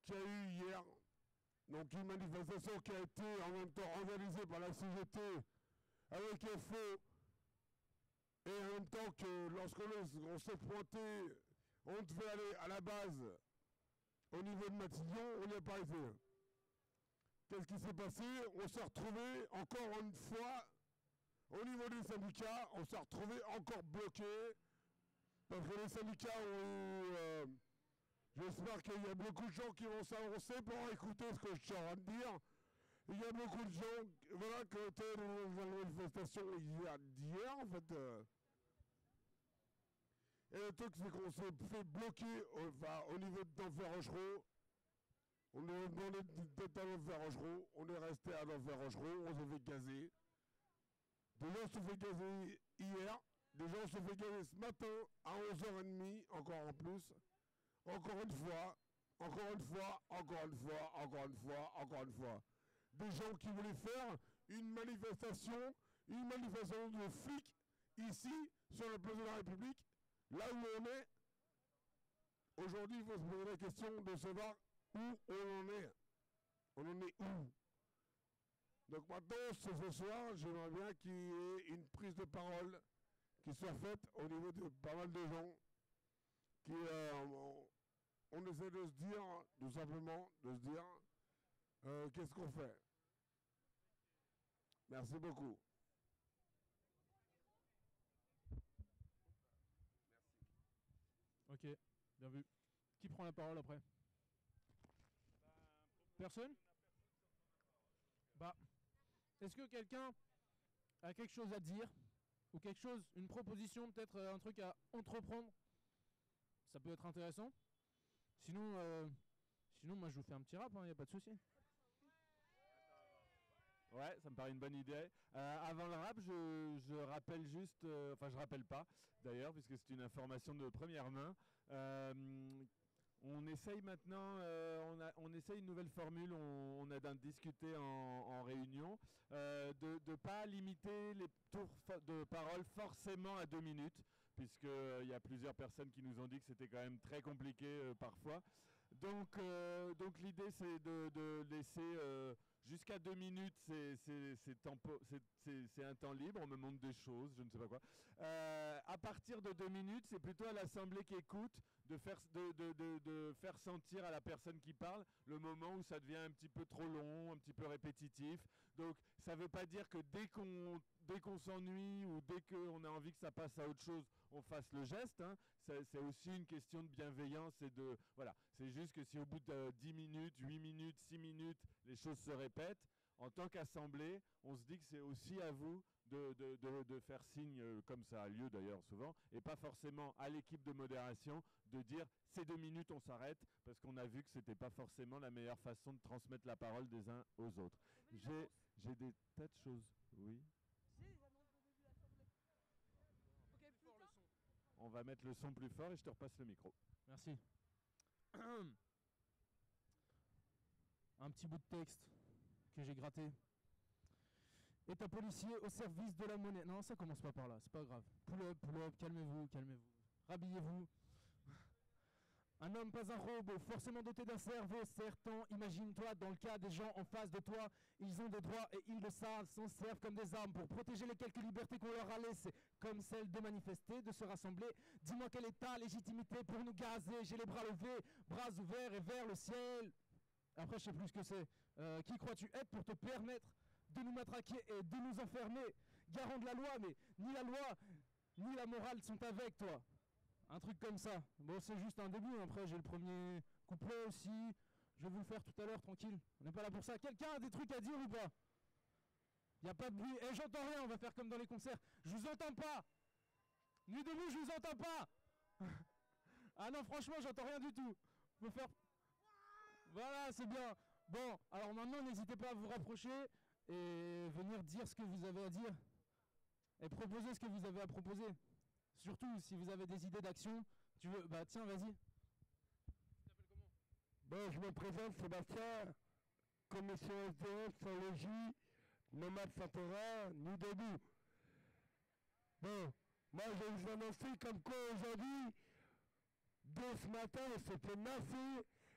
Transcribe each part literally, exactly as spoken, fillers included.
qu'il y a eu hier, donc une manifestation qui a été en même temps organisée par la C G T avec F O, et en même temps que lorsqu'on on s'est pointé, on devait aller à la base au niveau de Matignon, on n'y est pas été. Qu'est-ce qui s'est passé? On s'est retrouvé encore une fois au niveau des syndicats, on s'est retrouvé encore bloqué parce que les syndicats ont eu... Euh, j'espère qu'il y a beaucoup de gens qui vont s'avancer pour écouter ce que je suis en train de dire. Il y a beaucoup de gens voilà, qui ont été dans la manifestation d'hier, en fait. Euh, et le truc, c'est qu'on s'est fait bloquer au, enfin, au niveau d'Enfer Rochereau. On nous a demandé d'être à Enfer Rochereau. On est resté à Enfer Rochereau, on s'est fait gazer. Des gens se sont fait gazer hier. Des gens se sont fait gazer ce matin à onze heures trente, encore en plus. Encore une fois, encore une fois, encore une fois, encore une fois, encore une fois. Des gens qui voulaient faire une manifestation, une manifestation de flics ici, sur le place de la République, là où on est. Aujourd'hui, il faut se poser la question de savoir où on en est. On en est où? Donc maintenant, ce soir, j'aimerais bien qu'il y ait une prise de parole qui soit faite au niveau de pas mal de gens qui... Euh, on, on essaie de se dire, tout simplement, de se dire, euh, qu'est-ce qu'on fait? Merci beaucoup. Ok, bien vu. Qui prend la parole après? Personne? Bah, est-ce que quelqu'un a quelque chose à dire? Ou quelque chose, une proposition, peut-être euh, un truc à entreprendre? Ça peut être intéressant. Sinon, euh, sinon moi je vous fais un petit rap, il hein, n'y a pas de souci. Ouais, ça me paraît une bonne idée. Euh, avant le rap, je, je rappelle juste, euh, enfin je rappelle pas d'ailleurs, puisque c'est une information de première main. Euh, on essaye maintenant, euh, on, a, on essaye une nouvelle formule, on, on a d'en discuter en, en réunion, euh, de ne pas limiter les tours de parole forcément à deux minutes, puisqu'il euh, y a plusieurs personnes qui nous ont dit que c'était quand même très compliqué euh, parfois. Donc, euh, donc l'idée c'est de, de laisser euh, jusqu'à deux minutes, c'est, c'est, c'est, tempo, c'est, c'est, c'est un temps libre, on me montre des choses, je ne sais pas quoi. Euh, à partir de deux minutes, c'est plutôt à l'assemblée qui écoute de faire, de, de, de, de faire sentir à la personne qui parle le moment où ça devient un petit peu trop long, un petit peu répétitif. Donc ça ne veut pas dire que dès qu'on, dès qu'on s'ennuie ou dès qu'on a envie que ça passe à autre chose, on fasse le geste. Hein. C'est, c'est aussi une question de bienveillance et de... Voilà, c'est juste que si au bout de dix minutes, huit minutes, six minutes, les choses se répètent, en tant qu'assemblée, on se dit que c'est aussi à vous de, de, de, de faire signe, euh, comme ça a lieu d'ailleurs souvent, et pas forcément à l'équipe de modération de dire ces deux minutes on s'arrête, parce qu'on a vu que c'était pas forcément la meilleure façon de transmettre la parole des uns aux autres. J'ai, j'ai des tas de choses, oui. Okay, plus fort le son. On va mettre le son plus fort et je te repasse le micro. Merci. Un petit bout de texte que j'ai gratté. Est un policier au service de la monnaie. Non, ça commence pas par là, c'est pas grave. Pull up, pull up, calmez-vous, calmez-vous. Rhabillez-vous. Un homme, pas un robot, forcément doté d'un cerveau certain. Imagine-toi, dans le cas des gens en face de toi, ils ont des droits et ils le savent, s'en servent comme des armes pour protéger les quelques libertés qu'on leur a laissées, comme celle de manifester, de se rassembler. Dis-moi quelle est ta légitimité pour nous gazer? J'ai les bras levés, bras ouverts et vers le ciel. Après, je sais plus ce que c'est. Euh, qui crois-tu être pour te permettre de nous matraquer et de nous enfermer? Garant de la loi, mais ni la loi, ni la morale sont avec toi. Un truc comme ça. Bon, c'est juste un début. Après, j'ai le premier couplet aussi. Je vais vous le faire tout à l'heure, tranquille. On n'est pas là pour ça. Quelqu'un a des trucs à dire ou pas? Y a pas de bruit. Eh, j'entends rien. On va faire comme dans les concerts. Je vous entends pas. Nuit debout, je vous entends pas. Ah non, franchement, j'entends rien du tout. Faut faire... Voilà, c'est bien. Bon, alors maintenant, n'hésitez pas à vous rapprocher et venir dire ce que vous avez à dire. Et proposer ce que vous avez à proposer. Surtout si vous avez des idées d'action, tu veux, bah tiens, vas-y. Tu t'appelles comment? Bon, je me présente, Sébastien, commission S D F, sans logis, nomade Santorin, Nuit debout. Bon, moi je vais vous annoncer comme quoi aujourd'hui, dès ce matin, on s'est fait masser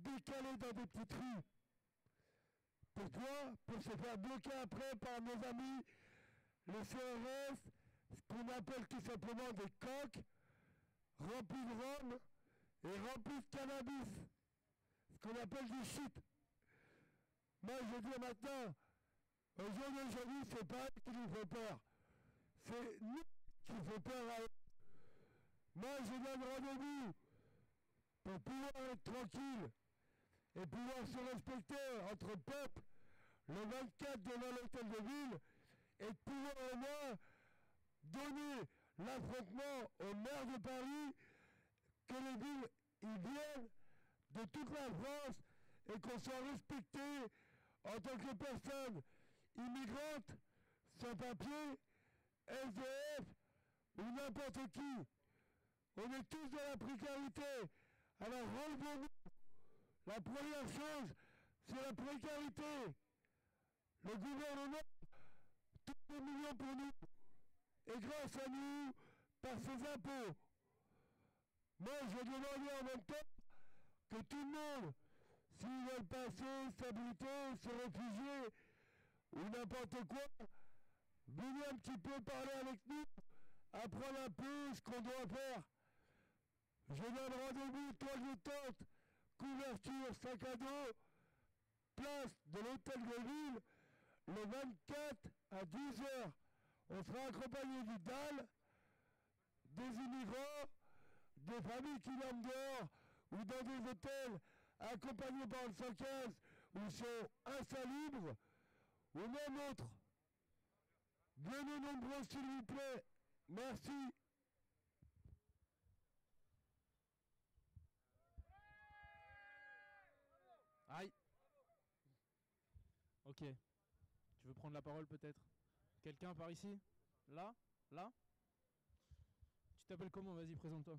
décalés dans des petites rues. Pourquoi? Pour se faire bloquer après par nos amis, les C R S, ce qu'on appelle tout simplement des coques, remplis de rhum et remplis de cannabis. Ce qu'on appelle du shit. Moi, je dis maintenant, au jour d'aujourd'hui, c'est pas eux qui nous font peur. C'est nous qui faisons peur à eux. Moi, je donne rendez-vous pour pouvoir être tranquille et pouvoir se respecter entre peuples le vingt-quatre devant l'hôtel de ville et de pouvoir au moins donner l'affrontement au maire de Paris que les villes y viennent de toute la France et qu'on soit respecté en tant que personne immigrantes, sans papier, S D F ou n'importe qui. On est tous dans la précarité. Alors relevons-nous. La première chose, c'est la précarité. Le gouvernement, tous les millions pour nous. Et grâce à nous, par ses impôts. Moi, je demandais en même temps que tout le monde, s'ils veulent passer, s'abriter, se réfugier, ou n'importe quoi, venez un petit peu parler avec nous, apprendre un peu ce qu'on doit faire. Je donne rendez-vous, toile de tente, couverture, sac à dos, place de l'hôtel de ville, le vingt-quatre à dix heures. On sera accompagné du D A L, des immigrants, des familles qui dorment dehors ou dans des hôtels accompagnés par le cent quinze où sont insalubres, ou même autres. Venez nombreux s'il vous plaît. Merci. Aïe. Ok. Tu veux prendre la parole peut-être? Quelqu'un par ici? Là? Là? Tu t'appelles comment? Vas-y, présente-toi.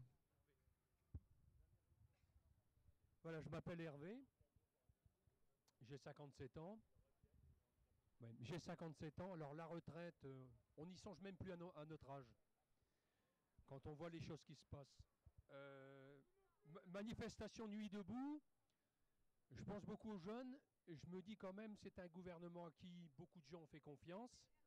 Voilà, je m'appelle Hervé. J'ai cinquante-sept ans. Ouais, j'ai cinquante-sept ans. Alors la retraite, euh, on n'y songe même plus à, no- à notre âge. Quand on voit les choses qui se passent. Euh, ma- manifestation Nuit debout. Je pense beaucoup aux jeunes. Et je me dis quand même, c'est un gouvernement à qui beaucoup de gens ont fait confiance.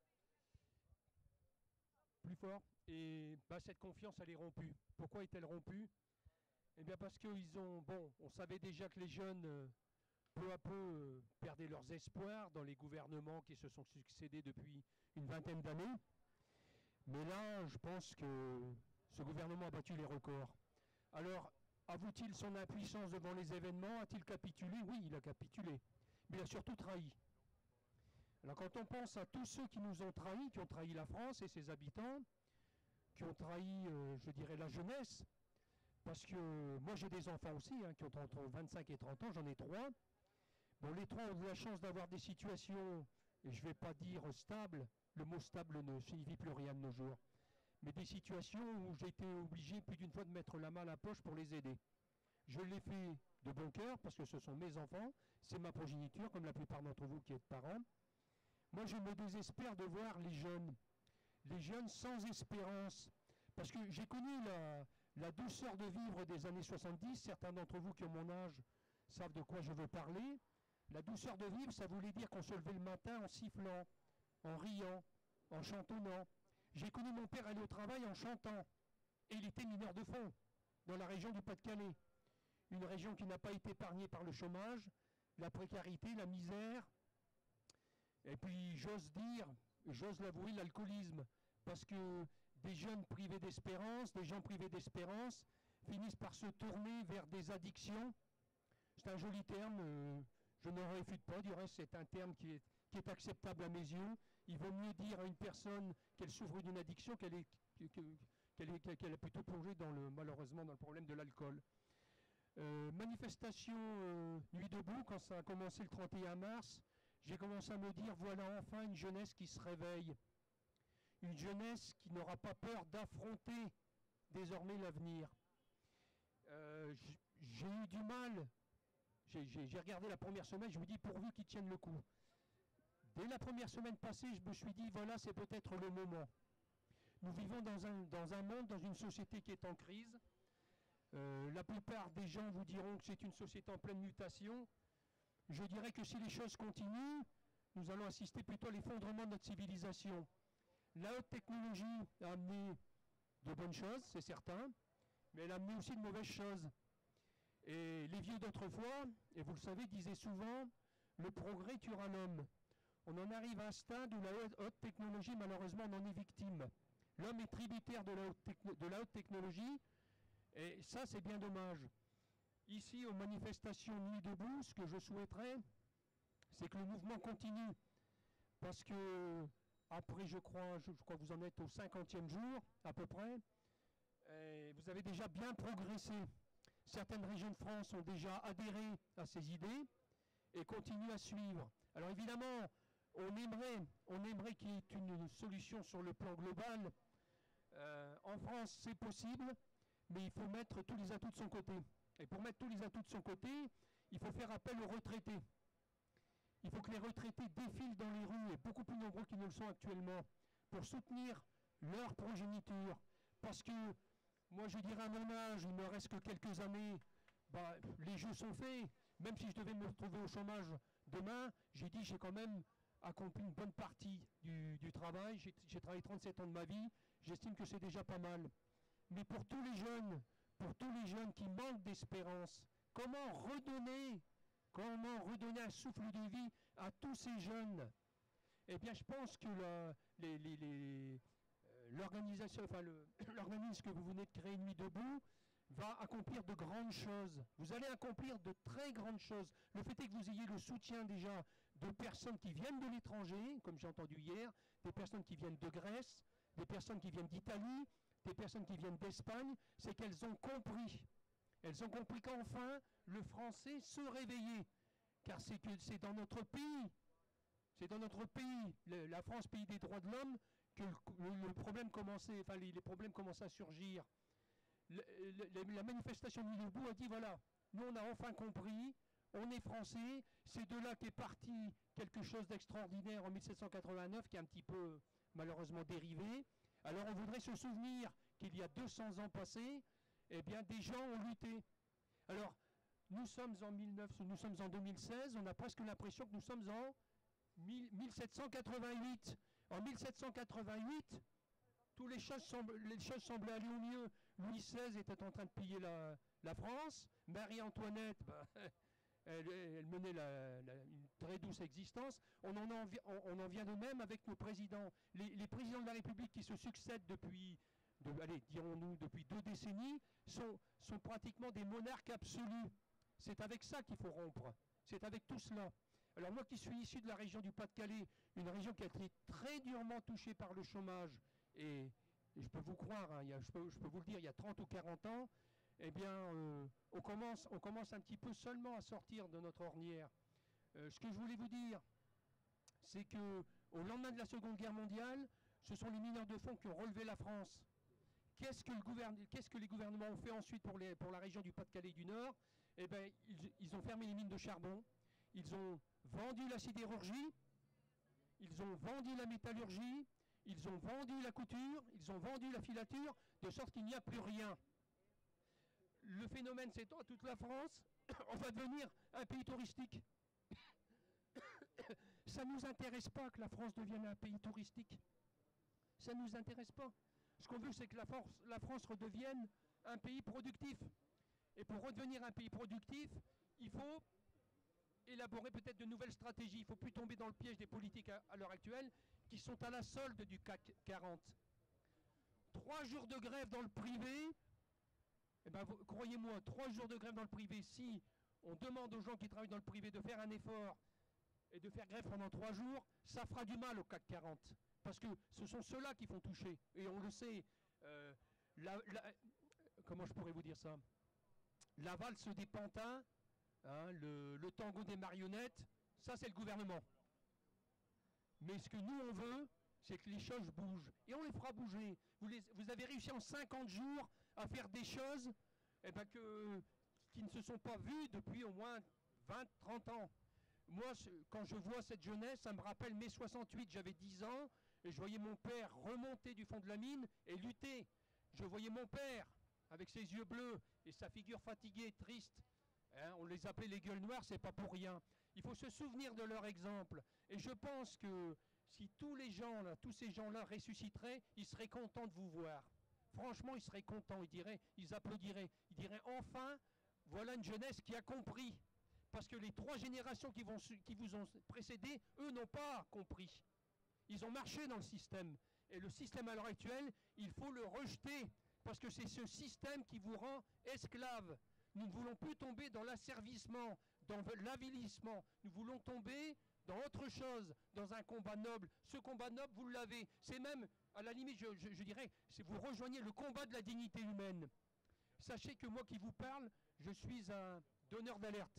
Plus fort. Et bah, cette confiance, elle est rompue. Pourquoi est-elle rompue? Eh bien parce qu'ils ont, bon, on savait déjà que les jeunes, euh, peu à peu, euh, perdaient leurs espoirs dans les gouvernements qui se sont succédés depuis une vingtaine d'années. Mais là, je pense que ce gouvernement a battu les records. Alors, avoue-t-il son impuissance devant les événements? A-t-il capitulé? Oui, il a capitulé. Mais il a surtout trahi. Alors quand on pense à tous ceux qui nous ont trahis, qui ont trahi la France et ses habitants, qui ont trahi, euh, je dirais, la jeunesse, parce que moi j'ai des enfants aussi, hein, qui ont entre vingt-cinq et trente ans, j'en ai trois. Bon, les trois ont de la chance d'avoir des situations, et je ne vais pas dire stables, le mot stable ne signifie plus rien de nos jours, mais des situations où j'ai été obligé plus d'une fois de mettre la main à la poche pour les aider. Je l'ai fait de bon cœur, parce que ce sont mes enfants, c'est ma progéniture, comme la plupart d'entre vous qui êtes parents. Moi je me désespère de voir les jeunes, les jeunes sans espérance, parce que j'ai connu la... La douceur de vivre des années soixante-dix, certains d'entre vous qui ont mon âge savent de quoi je veux parler. La douceur de vivre, ça voulait dire qu'on se levait le matin en sifflant, en riant, en chantonnant. J'ai connu mon père aller au travail en chantant. Et il était mineur de fond, dans la région du Pas-de-Calais. Une région qui n'a pas été épargnée par le chômage, la précarité, la misère. Et puis, j'ose dire, j'ose l'avouer, l'alcoolisme. Parce que des jeunes privés d'espérance, des gens privés d'espérance, finissent par se tourner vers des addictions. C'est un joli terme, euh, je ne réfute pas, du reste c'est un terme qui est, qui est acceptable à mes yeux. Il vaut mieux dire à une personne qu'elle souffre d'une addiction qu'elle est, qu'elle est, qu'elle est plutôt plongée dans le, malheureusement dans le problème de l'alcool. Euh, manifestation euh, Nuit debout, quand ça a commencé le trente et un mars, j'ai commencé à me dire, voilà enfin une jeunesse qui se réveille. Une jeunesse qui n'aura pas peur d'affronter désormais l'avenir. Euh, j'ai eu du mal, j'ai regardé la première semaine, je me dis pourvu qu'ils tiennent le coup. Dès la première semaine passée, je me suis dit voilà, c'est peut-être le moment. Nous vivons dans un, dans un monde, dans une société qui est en crise. Euh, la plupart des gens vous diront que c'est une société en pleine mutation. Je dirais que si les choses continuent, nous allons assister plutôt à l'effondrement de notre civilisation. La haute technologie a amené de bonnes choses, c'est certain, mais elle a amené aussi de mauvaises choses. Et les vieux d'autrefois, et vous le savez, disaient souvent, le progrès tuera l'homme. On en arrive à un stade où la haute, haute technologie, malheureusement, on en est victime. L'homme est tributaire de la haute, techno, de la haute technologie, et ça, c'est bien dommage. Ici, aux manifestations Nuit debout, ce que je souhaiterais, c'est que le mouvement continue. Parce que, après, je crois, je, je crois que vous en êtes au cinquantième jour, à peu près, et vous avez déjà bien progressé. Certaines régions de France ont déjà adhéré à ces idées et continuent à suivre. Alors évidemment, on aimerait, on aimerait qu'il y ait une solution sur le plan global. Euh, en France, c'est possible, mais il faut mettre tous les atouts de son côté. Et pour mettre tous les atouts de son côté, il faut faire appel aux retraités. Il faut que les retraités défilent dans les rues, et beaucoup plus nombreux qu'ils ne le sont actuellement, pour soutenir leur progéniture. Parce que, moi je dirais à mon âge, il ne me reste que quelques années, bah, les jeux sont faits. Même si je devais me retrouver au chômage demain, j'ai dit j'ai quand même accompli une bonne partie du, du travail. J'ai, j'ai travaillé trente-sept ans de ma vie, j'estime que c'est déjà pas mal. Mais pour tous les jeunes, pour tous les jeunes qui manquent d'espérance, comment redonner, comment redonner un souffle de vie à tous ces jeunes? Eh bien, je pense que la, les, les, les, euh, l'organisation, enfin le, l'organisme que vous venez de créer, Nuit debout, va accomplir de grandes choses. Vous allez accomplir de très grandes choses. Le fait est que vous ayez le soutien déjà de personnes qui viennent de l'étranger, comme j'ai entendu hier, des personnes qui viennent de Grèce, des personnes qui viennent d'Italie, des personnes qui viennent d'Espagne, c'est qu'elles ont compris. Elles ont compris qu'enfin, le français se réveillait. Car c'est que c'est dans notre pays, c'est dans notre pays, le, la France, pays des droits de l'homme, que le, le, le problème commençait, enfin les, les problèmes commençaient à surgir. Le, le, la manifestation de Nuit debout a dit voilà, nous on a enfin compris, on est français, c'est de là qu'est parti quelque chose d'extraordinaire en mille sept cent quatre-vingt-neuf qui est un petit peu malheureusement dérivé. Alors on voudrait se souvenir qu'il y a deux cents ans passés, eh bien des gens ont lutté. Alors nous sommes en mille neuf cents, nous sommes en deux mille seize, on a presque l'impression que nous sommes en mille sept cent quatre-vingt-huit. En mille sept cent quatre-vingt-huit, toutes les choses, semblent, les choses semblaient aller au mieux. Louis seize était en train de piller la, la France. Marie-Antoinette, bah, elle, elle menait la, la, une très douce existence. On en, en, on, on en vient de même avec nos présidents. Les, les présidents de la République qui se succèdent depuis, de, allez, dirons-nous, depuis deux décennies, sont, sont pratiquement des monarques absolus. C'est avec ça qu'il faut rompre. C'est avec tout cela. Alors moi qui suis issu de la région du Pas-de-Calais, une région qui a été très durement touchée par le chômage, et, et je peux vous croire, hein, il y a, je, peux, je peux vous le dire, il y a trente ou quarante ans, eh bien, euh, on, commence, on commence un petit peu seulement à sortir de notre ornière. Euh, ce que je voulais vous dire, c'est que au lendemain de la Seconde Guerre mondiale, ce sont les mineurs de fond qui ont relevé la France. Qu'est-ce que, le gouverne, qu'est-ce que les gouvernements ont fait ensuite pour, les, pour la région du Pas-de-Calais du Nord? Eh bien, ils, ils ont fermé les mines de charbon, ils ont vendu la sidérurgie, ils ont vendu la métallurgie, ils ont vendu la couture, ils ont vendu la filature, de sorte qu'il n'y a plus rien. Le phénomène s'étend à toute la France, on va devenir un pays touristique. Ça ne nous intéresse pas que la France devienne un pays touristique. Ça ne nous intéresse pas. Ce qu'on veut, c'est que la, force, la France redevienne un pays productif. Et pour redevenir un pays productif, il faut élaborer peut-être de nouvelles stratégies. Il ne faut plus tomber dans le piège des politiques à, à l'heure actuelle qui sont à la solde du C A C quarante. Trois jours de grève dans le privé, eh ben, vous, croyez-moi, trois jours de grève dans le privé, si on demande aux gens qui travaillent dans le privé de faire un effort et de faire grève pendant trois jours, ça fera du mal au C A C quarante. Parce que ce sont ceux-là qui font toucher. Et on le sait, euh, la, la, comment je pourrais vous dire ça? La valse des pantins, hein, le, le tango des marionnettes, ça c'est le gouvernement. Mais ce que nous on veut, c'est que les choses bougent. Et on les fera bouger. Vous, les, vous avez réussi en cinquante jours à faire des choses eh ben que, qui ne se sont pas vues depuis au moins vingt, trente ans. Moi, quand je vois cette jeunesse, ça me rappelle mai soixante-huit, j'avais dix ans, et je voyais mon père remonter du fond de la mine et lutter. Je voyais mon père avec ses yeux bleus et sa figure fatiguée, triste. Hein, on les appelait les gueules noires, c'est pas pour rien. Il faut se souvenir de leur exemple. Et je pense que si tous les gens là, tous ces gens-là ressusciteraient, ils seraient contents de vous voir. Franchement, ils seraient contents, ils diraient, ils applaudiraient, ils diraient enfin, voilà une jeunesse qui a compris. Parce que les trois générations qui, vont, qui vous ont précédé, eux n'ont pas compris. Ils ont marché dans le système. Et le système à l'heure actuelle, il faut le rejeter. Parce que c'est ce système qui vous rend esclave. Nous ne voulons plus tomber dans l'asservissement, dans l'avilissement. Nous voulons tomber dans autre chose, dans un combat noble. Ce combat noble, vous l'avez. C'est même, à la limite, je, je, je dirais, c'est vous rejoignez le combat de la dignité humaine. Sachez que moi qui vous parle, je suis un donneur d'alerte.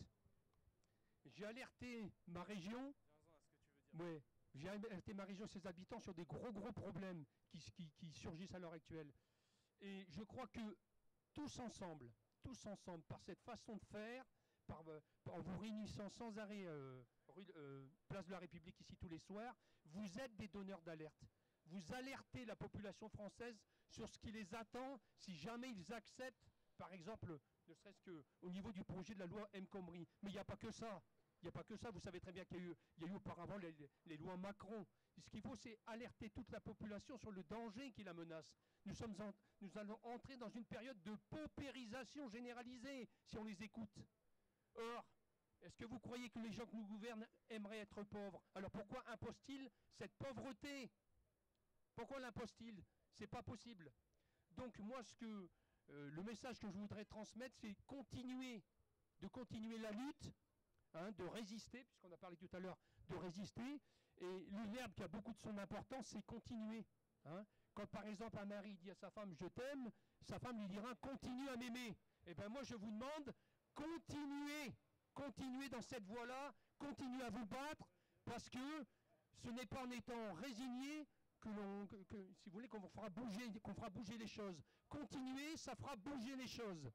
J'ai alerté ma région. Ouais, j'ai alerté ma région et ses habitants sur des gros gros problèmes qui, qui, qui surgissent à l'heure actuelle. Et je crois que tous ensemble, tous ensemble, par cette façon de faire, par, en vous réunissant sans arrêt euh, rue, euh, place de la République ici tous les soirs, vous êtes des donneurs d'alerte. Vous alertez la population française sur ce qui les attend si jamais ils acceptent, par exemple, ne serait-ce qu'au niveau du projet de la loi El Khomri. Mais il n'y a pas que ça. Il n'y a pas que ça. Vous savez très bien qu'il y a eu, il y a eu auparavant les, les lois Macron. Et ce qu'il faut, c'est alerter toute la population sur le danger qui la menace. Nous, sommes en, nous allons entrer dans une période de paupérisation généralisée, si on les écoute. Or, est-ce que vous croyez que les gens qui nous gouvernent aimeraient être pauvres? Alors pourquoi imposent-ils cette pauvreté? Pourquoi l'imposent-ils? C'est pas possible. Donc moi, ce que, euh, le message que je voudrais transmettre, c'est continuer, de continuer la lutte, hein, de résister, puisqu'on a parlé tout à l'heure de résister. Et le verbe qui a beaucoup de son importance, c'est continuer. Hein. Quand par exemple un mari dit à sa femme « je t'aime », sa femme lui dira « continue à m'aimer ». Et bien moi je vous demande, continuez, continuez dans cette voie-là, continuez à vous battre, parce que ce n'est pas en étant résigné que l'on, que, que, si vous voulez, qu'on fera bouger, qu'on fera bouger les choses. Continuez, ça fera bouger les choses.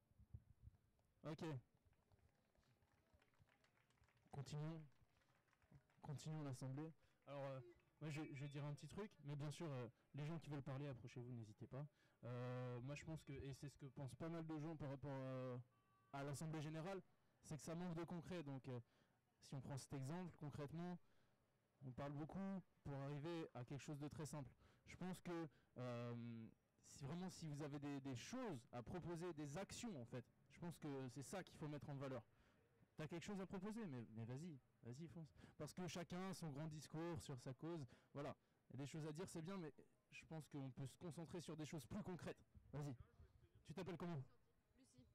Ok. Continuons. Continuons l'assemblée. Alors, euh, moi je, je vais dire un petit truc, mais bien sûr, euh, les gens qui veulent parler, approchez-vous, n'hésitez pas. Euh, moi je pense que, et c'est ce que pensent pas mal de gens par rapport à, à l'Assemblée Générale, c'est que ça manque de concret. Donc, euh, si on prend cet exemple, concrètement, on parle beaucoup pour arriver à quelque chose de très simple. Je pense que euh, si vraiment si vous avez des, des choses à proposer, des actions en fait, je pense que c'est ça qu'il faut mettre en valeur. T'as quelque chose à proposer, mais, mais vas-y, vas-y, fonce. Parce que chacun a son grand discours sur sa cause, voilà. Il y a des choses à dire, c'est bien, mais je pense qu'on peut se concentrer sur des choses plus concrètes. Vas-y. Tu t'appelles comment? Lucie.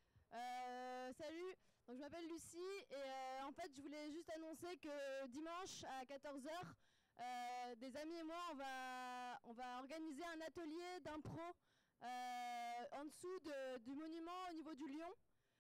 Euh, salut, donc je m'appelle Lucie et euh, en fait je voulais juste annoncer que dimanche à quatorze heures, euh, des amis et moi on va, on va organiser un atelier d'impro euh, en dessous de, du monument au niveau du Lion.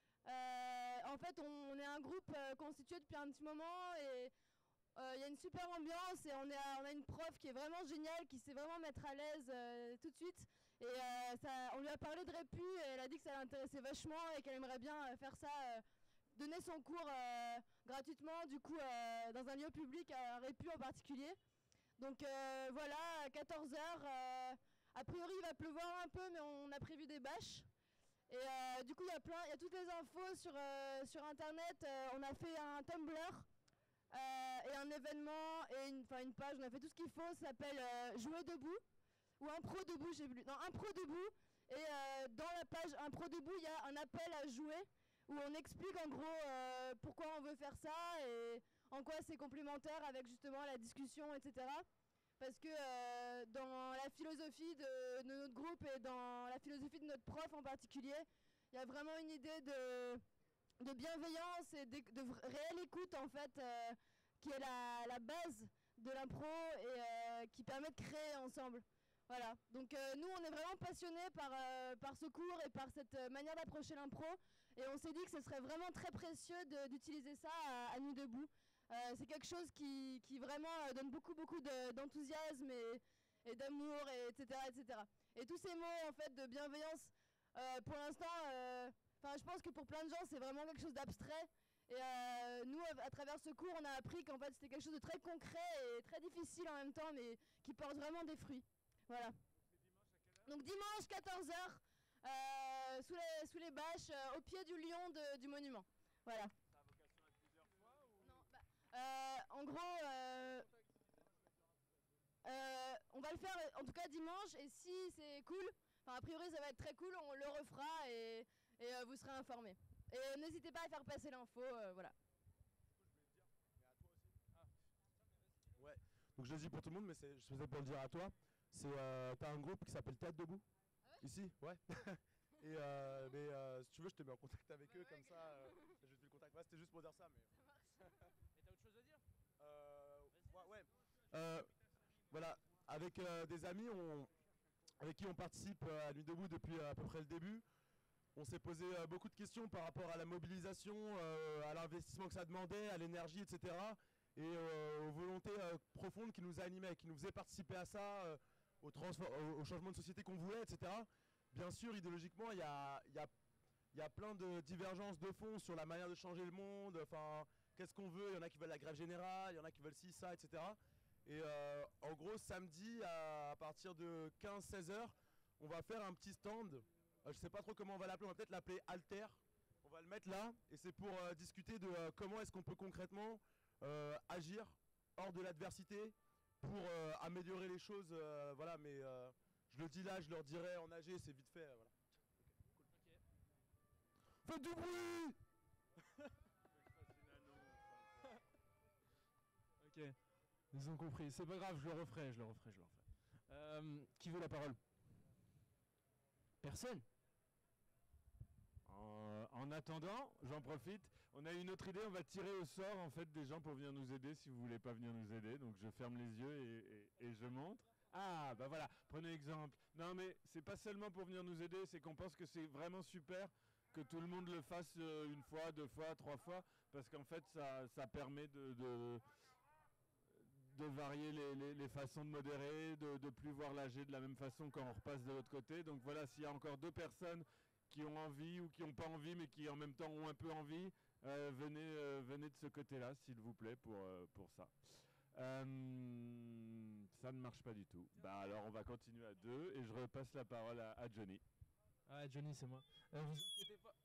Euh, en fait, on, on est un groupe euh, constitué depuis un petit moment et il euh, y a une super ambiance et on, est à, on a une prof qui est vraiment géniale, qui sait vraiment mettre à l'aise euh, tout de suite. Et euh, ça, on lui a parlé de Répu et elle a dit que ça l'intéressait vachement et qu'elle aimerait bien euh, faire ça, euh, donner son cours euh, gratuitement, du coup, euh, dans un lieu public, à Répu en particulier. Donc euh, voilà, à quatorze heures, euh, a priori il va pleuvoir un peu, mais on a prévu des bâches. Et euh, du coup, il y a plein, il y a toutes les infos sur, euh, sur internet. Euh, on a fait un Tumblr euh, et un événement et une, une page. On a fait tout ce qu'il faut. Ça s'appelle euh, Jouer debout ou Impro debout, j'ai plus. Non, Impro debout. Et euh, dans la page Impro debout, il y a un appel à jouer où on explique en gros euh, pourquoi on veut faire ça et en quoi c'est complémentaire avec justement la discussion, et cetera. Parce que euh, dans la philosophie de, de notre groupe et dans la philosophie de notre prof en particulier, il y a vraiment une idée de, de bienveillance et de, de réelle écoute en fait, euh, qui est la, la base de l'impro et euh, qui permet de créer ensemble. Voilà, donc euh, nous on est vraiment passionnés par, euh, par ce cours et par cette euh, manière d'approcher l'impro et on s'est dit que ce serait vraiment très précieux d'utiliser ça à, à Nuit debout. Euh, c'est quelque chose qui, qui vraiment euh, donne beaucoup beaucoup d'enthousiasme et, et d'amour, et etc., et cetera. Et tous ces mots en fait de bienveillance, euh, pour l'instant, euh, je pense que pour plein de gens c'est vraiment quelque chose d'abstrait. Et euh, nous, à, à travers ce cours, on a appris qu'en fait c'était quelque chose de très concret et très difficile en même temps, mais qui porte vraiment des fruits. Voilà. Donc dimanche quatorze heures, euh, sous, les, sous les bâches, euh, au pied du lion de, du monument. Voilà. Non, bah, euh, en gros, euh, euh, on va le faire en tout cas dimanche, et si c'est cool, enfin a priori ça va être très cool, on le refera et, et euh, vous serez informés. Et euh, n'hésitez pas à faire passer l'info, euh, voilà. Ouais, donc je le dis pour tout le monde, mais c'est- je faisais pour le dire à toi. C'est euh, t'as un groupe qui s'appelle Théâtre Debout. Ah ouais. Ici, ouais. Et euh, mais euh, si tu veux, je te mets en contact avec eux, comme ça. Euh, je te le contact. Ouais, c'était juste pour dire ça, mais. Et t'as autre chose à dire? Euh, ouais, ouais. Euh, voilà, avec euh, des amis, on, avec qui on participe euh, à Nuit Debout depuis euh, à peu près le début. On s'est posé euh, beaucoup de questions par rapport à la mobilisation, euh, à l'investissement que ça demandait, à l'énergie, et cetera. Et euh, aux volontés euh, profondes qui nous animaient, qui nous faisaient participer à ça, euh, au, transfor- au, au changement de société qu'on voulait, et cetera. Bien sûr, idéologiquement, il y a, y, a, y a plein de divergences de fond sur la manière de changer le monde. Enfin, qu'est-ce qu'on veut? Il y en a qui veulent la grève générale, il y en a qui veulent ci, ça, et cetera. Et euh, en gros, samedi, à, à partir de quinze seize heures, on va faire un petit stand. Euh, je sais pas trop comment on va l'appeler, on va peut-être l'appeler Alter. On va le mettre là, et c'est pour euh, discuter de euh, comment est-ce qu'on peut concrètement euh, agir hors de l'adversité pour euh, améliorer les choses. Euh, voilà, mais euh, je le dis là, je leur dirai en A G, c'est vite fait. Euh, voilà. Faites du bruit. Ok, ils ont compris. C'est pas grave, je le referai, je le referai, je le referai. Euh, qui veut la parole? Personne? En, en attendant, j'en profite. On a une autre idée, on va tirer au sort en fait des gens pour venir nous aider si vous voulez pas venir nous aider. Donc je ferme les yeux et, et, et je montre. Ah bah voilà, prenez exemple. Non mais c'est pas seulement pour venir nous aider, c'est qu'on pense que c'est vraiment super que tout le monde le fasse euh, une fois, deux fois, trois fois, parce qu'en fait ça, ça permet de, de, de varier les, les, les façons de modérer, de ne plus voir l'A G de la même façon quand on repasse de l'autre côté. Donc voilà, s'il y a encore deux personnes qui ont envie ou qui n'ont pas envie mais qui en même temps ont un peu envie, euh, venez, euh, venez de ce côté-là s'il vous plaît pour, euh, pour ça. Euh, ça ne marche pas du tout. Bah alors on va continuer à deux et je repasse la parole à, à Johnny. Ah, Johnny, c'est moi. Euh, vous inquiétez pas.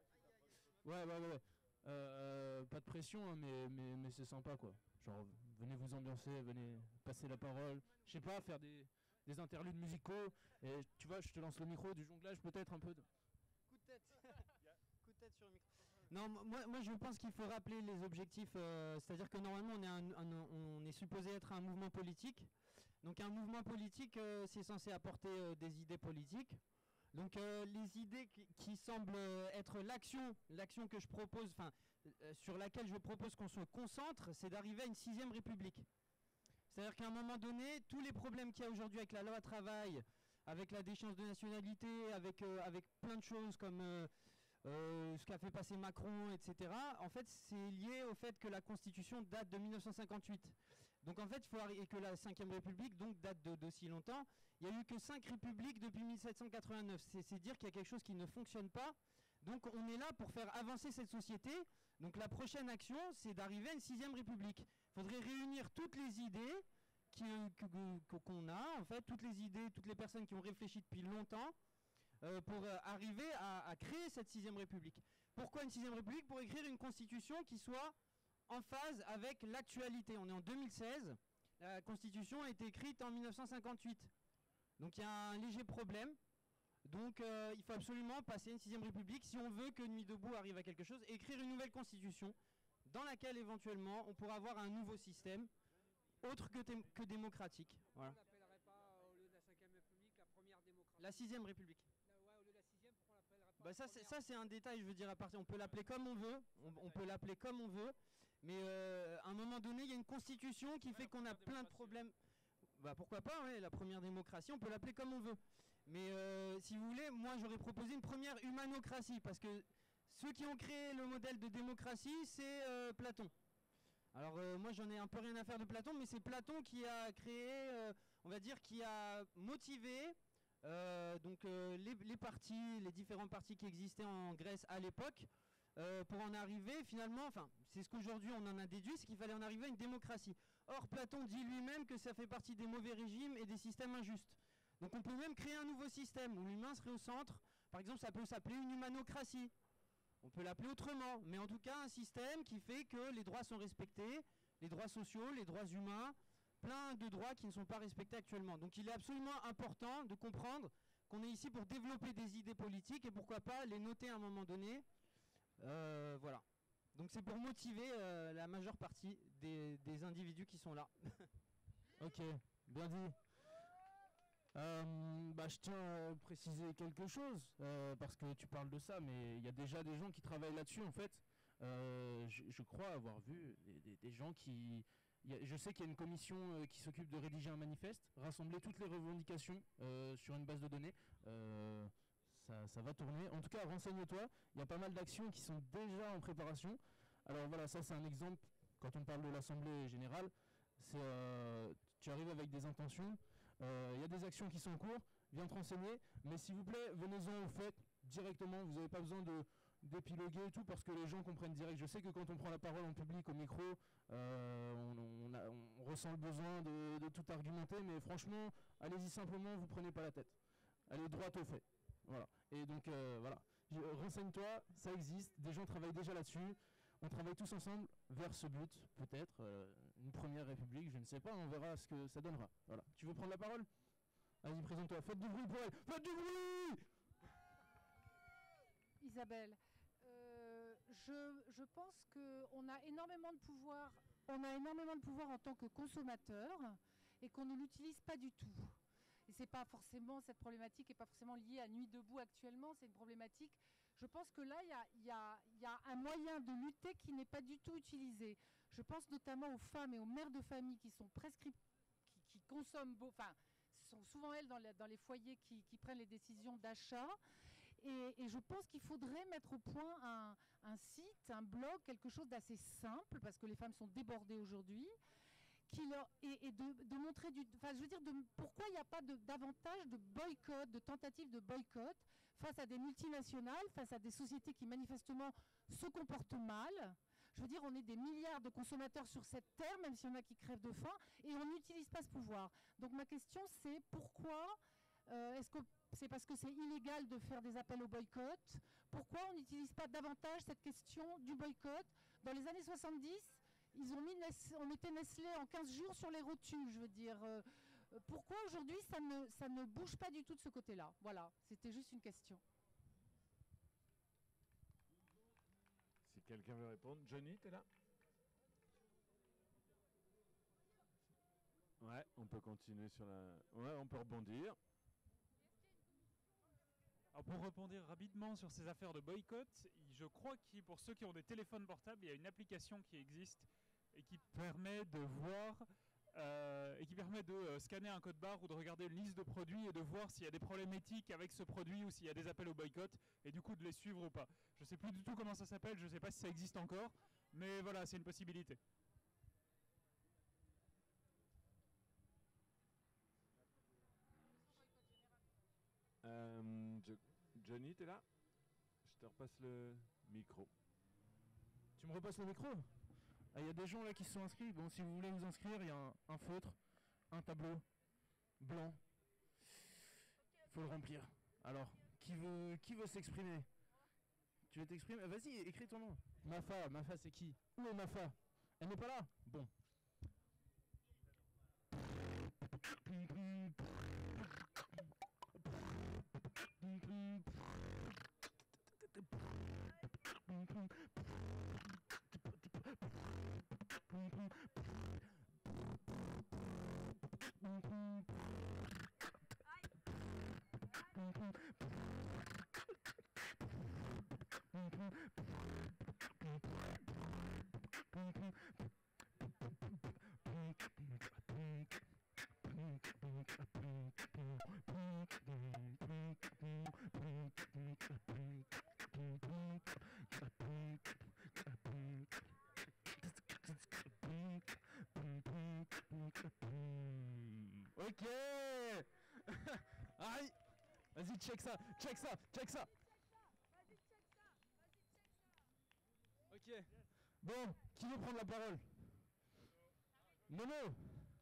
Ouais, ouais, ouais. Euh, euh, pas de pression, hein, mais, mais, mais c'est sympa, quoi. Genre, venez vous ambiancer, venez passer la parole. Je sais pas, faire des, des interludes musicaux. Et tu vois, je te lance le micro, du jonglage peut-être un peu. De... Coup de tête. Coup de tête sur le micro. Non, moi, moi je pense qu'il faut rappeler les objectifs. Euh, C'est-à-dire que normalement, on est, un, un, on est supposé être un mouvement politique. Donc un mouvement politique, euh, c'est censé apporter euh, des idées politiques. Donc euh, les idées qui, qui semblent être l'action, l'action que je propose, enfin euh, sur laquelle je propose qu'on se concentre, c'est d'arriver à une sixième république. C'est-à-dire qu'à un moment donné, tous les problèmes qu'il y a aujourd'hui avec la loi travail, avec la déchéance de nationalité, avec, euh, avec plein de choses comme euh, euh, ce qu'a fait passer Macron, et cetera. En fait, c'est lié au fait que la Constitution date de mille neuf cent cinquante-huit. Donc en fait, il faut arri- et que la cinquième République donc date de, de si longtemps. Il n'y a eu que cinq républiques depuis mille sept cent quatre-vingt-neuf. C'est, c'est dire qu'il y a quelque chose qui ne fonctionne pas. Donc on est là pour faire avancer cette société. Donc la prochaine action, c'est d'arriver à une sixième République. Il faudrait réunir toutes les idées qui, que, que, qu'on a, en fait, toutes les idées, toutes les personnes qui ont réfléchi depuis longtemps euh, pour euh, arriver à, à créer cette sixième République. Pourquoi une sixième République? Pour écrire une constitution qui soit en phase avec l'actualité. On est en deux mille seize, la Constitution a été écrite en mille neuf cent cinquante-huit. Donc il y a un léger problème. Donc euh, il faut absolument passer une sixième République si on veut que Nuit Debout arrive à quelque chose, et écrire une nouvelle Constitution dans laquelle éventuellement on pourra avoir un nouveau système autre que, thé- que démocratique. Voilà. On l'appellerait pas, au lieu de la cinquième République, la première démocratie. La sixième République. La- ouais, au lieu de la sixième, pourquoi on l'appellerait pas Bah la ça c'est, première ça c'est un détail, je veux dire, à partir, on peut l'appeler comme on veut, on, on peut l'appeler comme on veut, mais euh, à un moment donné, il y a une constitution qui fait qu'on a plein de problèmes. Bah pourquoi pas, ouais, la première démocratie, on peut l'appeler comme on veut. Mais euh, si vous voulez, moi j'aurais proposé une première humanocratie, parce que ceux qui ont créé le modèle de démocratie, c'est euh, Platon. Alors euh, moi j'en ai un peu rien à faire de Platon, mais c'est Platon qui a créé, euh, on va dire, qui a motivé euh, donc euh, les, les partis, les différents partis qui existaient en Grèce à l'époque, euh, pour en arriver finalement, enfin c'est ce qu'aujourd'hui on en a déduit, c'est qu'il fallait en arriver à une démocratie. Or Platon dit lui-même que ça fait partie des mauvais régimes et des systèmes injustes. Donc on peut même créer un nouveau système où l'humain serait au centre, Par exemple, ça peut s'appeler une humanocratie. On peut l'appeler autrement, mais en tout cas un système qui fait que les droits sont respectés, les droits sociaux, les droits humains, plein de droits qui ne sont pas respectés actuellement. Donc il est absolument important de comprendre qu'on est ici pour développer des idées politiques et pourquoi pas les noter à un moment donné. Euh, voilà. Donc c'est pour motiver euh, la majeure partie des, des individus qui sont là. Ok, bien dit. Euh, bah, je tiens à préciser quelque chose, euh, parce que tu parles de ça, mais il y a déjà des gens qui travaillent là-dessus en fait. Euh, je, je crois avoir vu des, des, des gens qui... Y a, je sais qu'il y a une commission euh, qui s'occupe de rédiger un manifeste, rassembler toutes les revendications euh, sur une base de données. Euh, ça, ça va tourner. En tout cas, renseigne-toi, il y a pas mal d'actions qui sont déjà en préparation. Alors voilà, ça c'est un exemple, quand on parle de l'Assemblée générale, c'est euh, tu arrives avec des intentions. Il euh, y a des actions qui sont en cours, viens te renseigner, mais s'il vous plaît, venez-en au fait directement, vous n'avez pas besoin de d'épiloguer et tout, parce que les gens comprennent direct. Je sais que quand on prend la parole en public, au micro, euh, on, on, a, on ressent le besoin de, de tout argumenter, mais franchement, allez-y simplement, vous prenez pas la tête. Allez droit au fait. Voilà. Et donc, euh, voilà. Je, renseigne-toi, ça existe, des gens travaillent déjà là-dessus. On travaille tous ensemble vers ce but, peut-être, euh, une première république, je ne sais pas, on verra ce que ça donnera. Voilà. Tu veux prendre la parole ? Vas-y, présente-toi, faites du bruit pour elle, faites du bruit ! Isabelle, euh, je, je pense qu'on a énormément de pouvoir, on a énormément de pouvoir en tant que consommateur et qu'on ne l'utilise pas du tout. Et c'est pas forcément, cette problématique n'est pas forcément liée à Nuit debout actuellement, c'est une problématique. Je pense que là, il y a, y a, y a un moyen de lutter qui n'est pas du tout utilisé. Je pense notamment aux femmes et aux mères de famille qui sont prescriptives, qui, qui consomment, beau, enfin, ce sont souvent elles dans, la, dans les foyers qui, qui prennent les décisions d'achat. Et, et je pense qu'il faudrait mettre au point un, un site, un blog, quelque chose d'assez simple, parce que les femmes sont débordées aujourd'hui, qui leur, et, et de, de montrer du... Enfin, je veux dire, de, pourquoi il n'y a pas de, davantage de boycott, de tentatives de boycott face à des multinationales, face à des sociétés qui manifestement se comportent mal. Je veux dire, on est des milliards de consommateurs sur cette terre, même s'il y en a qui crèvent de faim, et on n'utilise pas ce pouvoir. Donc ma question, c'est pourquoi... Euh, est-ce que c'est parce que c'est illégal de faire des appels au boycott? Pourquoi on n'utilise pas davantage cette question du boycott? Dans les années soixante-dix, ils ont mis Nestlé, on mettait Nestlé en quinze jours sur les rotules, je veux dire. Euh, pourquoi aujourd'hui ça ne, ça ne bouge pas du tout de ce côté-là? Voilà, c'était juste une question. Si quelqu'un veut répondre. Johnny, t'es là? Ouais, on peut continuer sur la... Ouais, on peut rebondir. Alors pour rebondir rapidement sur ces affaires de boycott, je crois que pour ceux qui ont des téléphones portables, il y a une application qui existe et qui permet de voir euh, et qui permet de euh, scanner un code barre ou de regarder une liste de produits et de voir s'il y a des problèmes éthiques avec ce produit ou s'il y a des appels au boycott et du coup de les suivre ou pas. Je ne sais plus du tout comment ça s'appelle, je ne sais pas si ça existe encore, mais voilà, c'est une possibilité. Euh, je... Johnny, t'es là? Je te repasse le micro. Tu me repasses le micro? Il ah, y a des gens là qui se sont inscrits. Bon, si vous voulez vous inscrire, il y a un, un feutre, un tableau blanc. Il faut le remplir. Alors, qui veut, qui veut s'exprimer? Tu veux t'exprimer? Vas-y, écris ton nom. Mafa, Mafa c'est qui? Où est Mafa? Elle n'est pas là? Bon. Ok. Aïe. Vas-y, check ça, check ça, check ça. Ok. Bon, qui veut prendre la parole? Mono.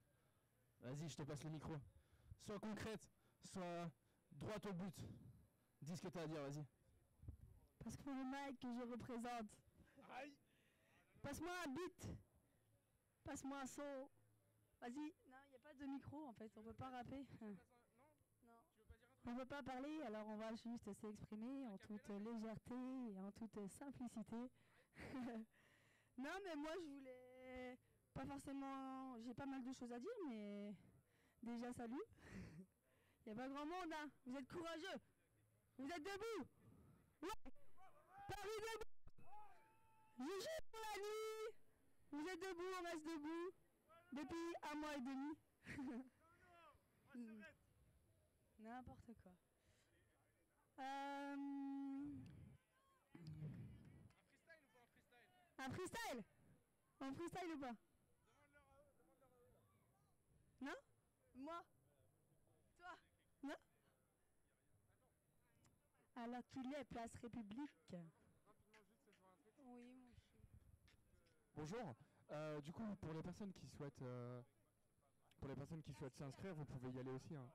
Vas-y, je te passe le micro. Sois concrète, sois droite au but. Dis ce que t'as à dire, vas-y. Passe-moi le mic que je représente. Aïe. Passe-moi un beat. Passe-moi un son. Vas-y. Non, il n'y a pas de micro en fait, on peut pas rapper. Non. On peut pas parler, alors on va juste s'exprimer en toute légèreté et en toute simplicité. Non, mais moi je voulais pas forcément. J'ai pas mal de choses à dire, mais déjà salut. Il n'y a pas grand monde, hein. Vous êtes courageux. Vous êtes debout. Ouais. Paris debout. Juju pour la nuit. Vous êtes debout, on reste debout. Depuis un mois et demi. Hmm. N'importe quoi. Euh... Un freestyle. Un freestyle ou pas? Non? Moi? Toi? Non? Alors qu'il est place République. Oui, mon chou. Bonjour. Euh, du coup, pour les personnes qui souhaitent, euh, pour les personnes qui souhaitent s'inscrire, vous pouvez y aller aussi. Hein.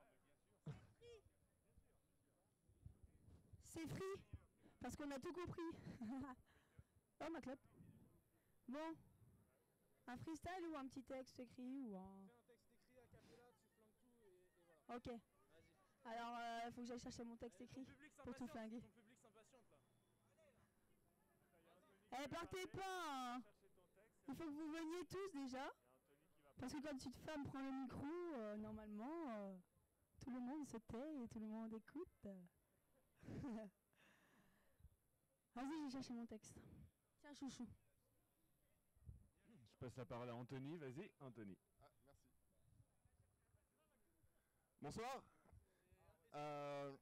C'est free, parce qu'on a tout compris. Oh, ma clope. Bon, un freestyle ou un petit texte écrit ou un... Fais un texte écrit à capella, tu flingues tout et, et voilà. Ok. Alors, il euh, faut que j'aille chercher mon texte écrit pour tout flinguer. Ton public s'impatiente là. Eh, partez pas hein. Il faut que vous veniez tous déjà. Parce que quand une femme prend le micro, euh, normalement, euh, tout le monde se tait et tout le monde écoute. Vas-y, j'ai cherché mon texte. Tiens, chouchou. Je passe la parole à Anthony, vas-y, Anthony. Ah, merci. Bonsoir. Euh,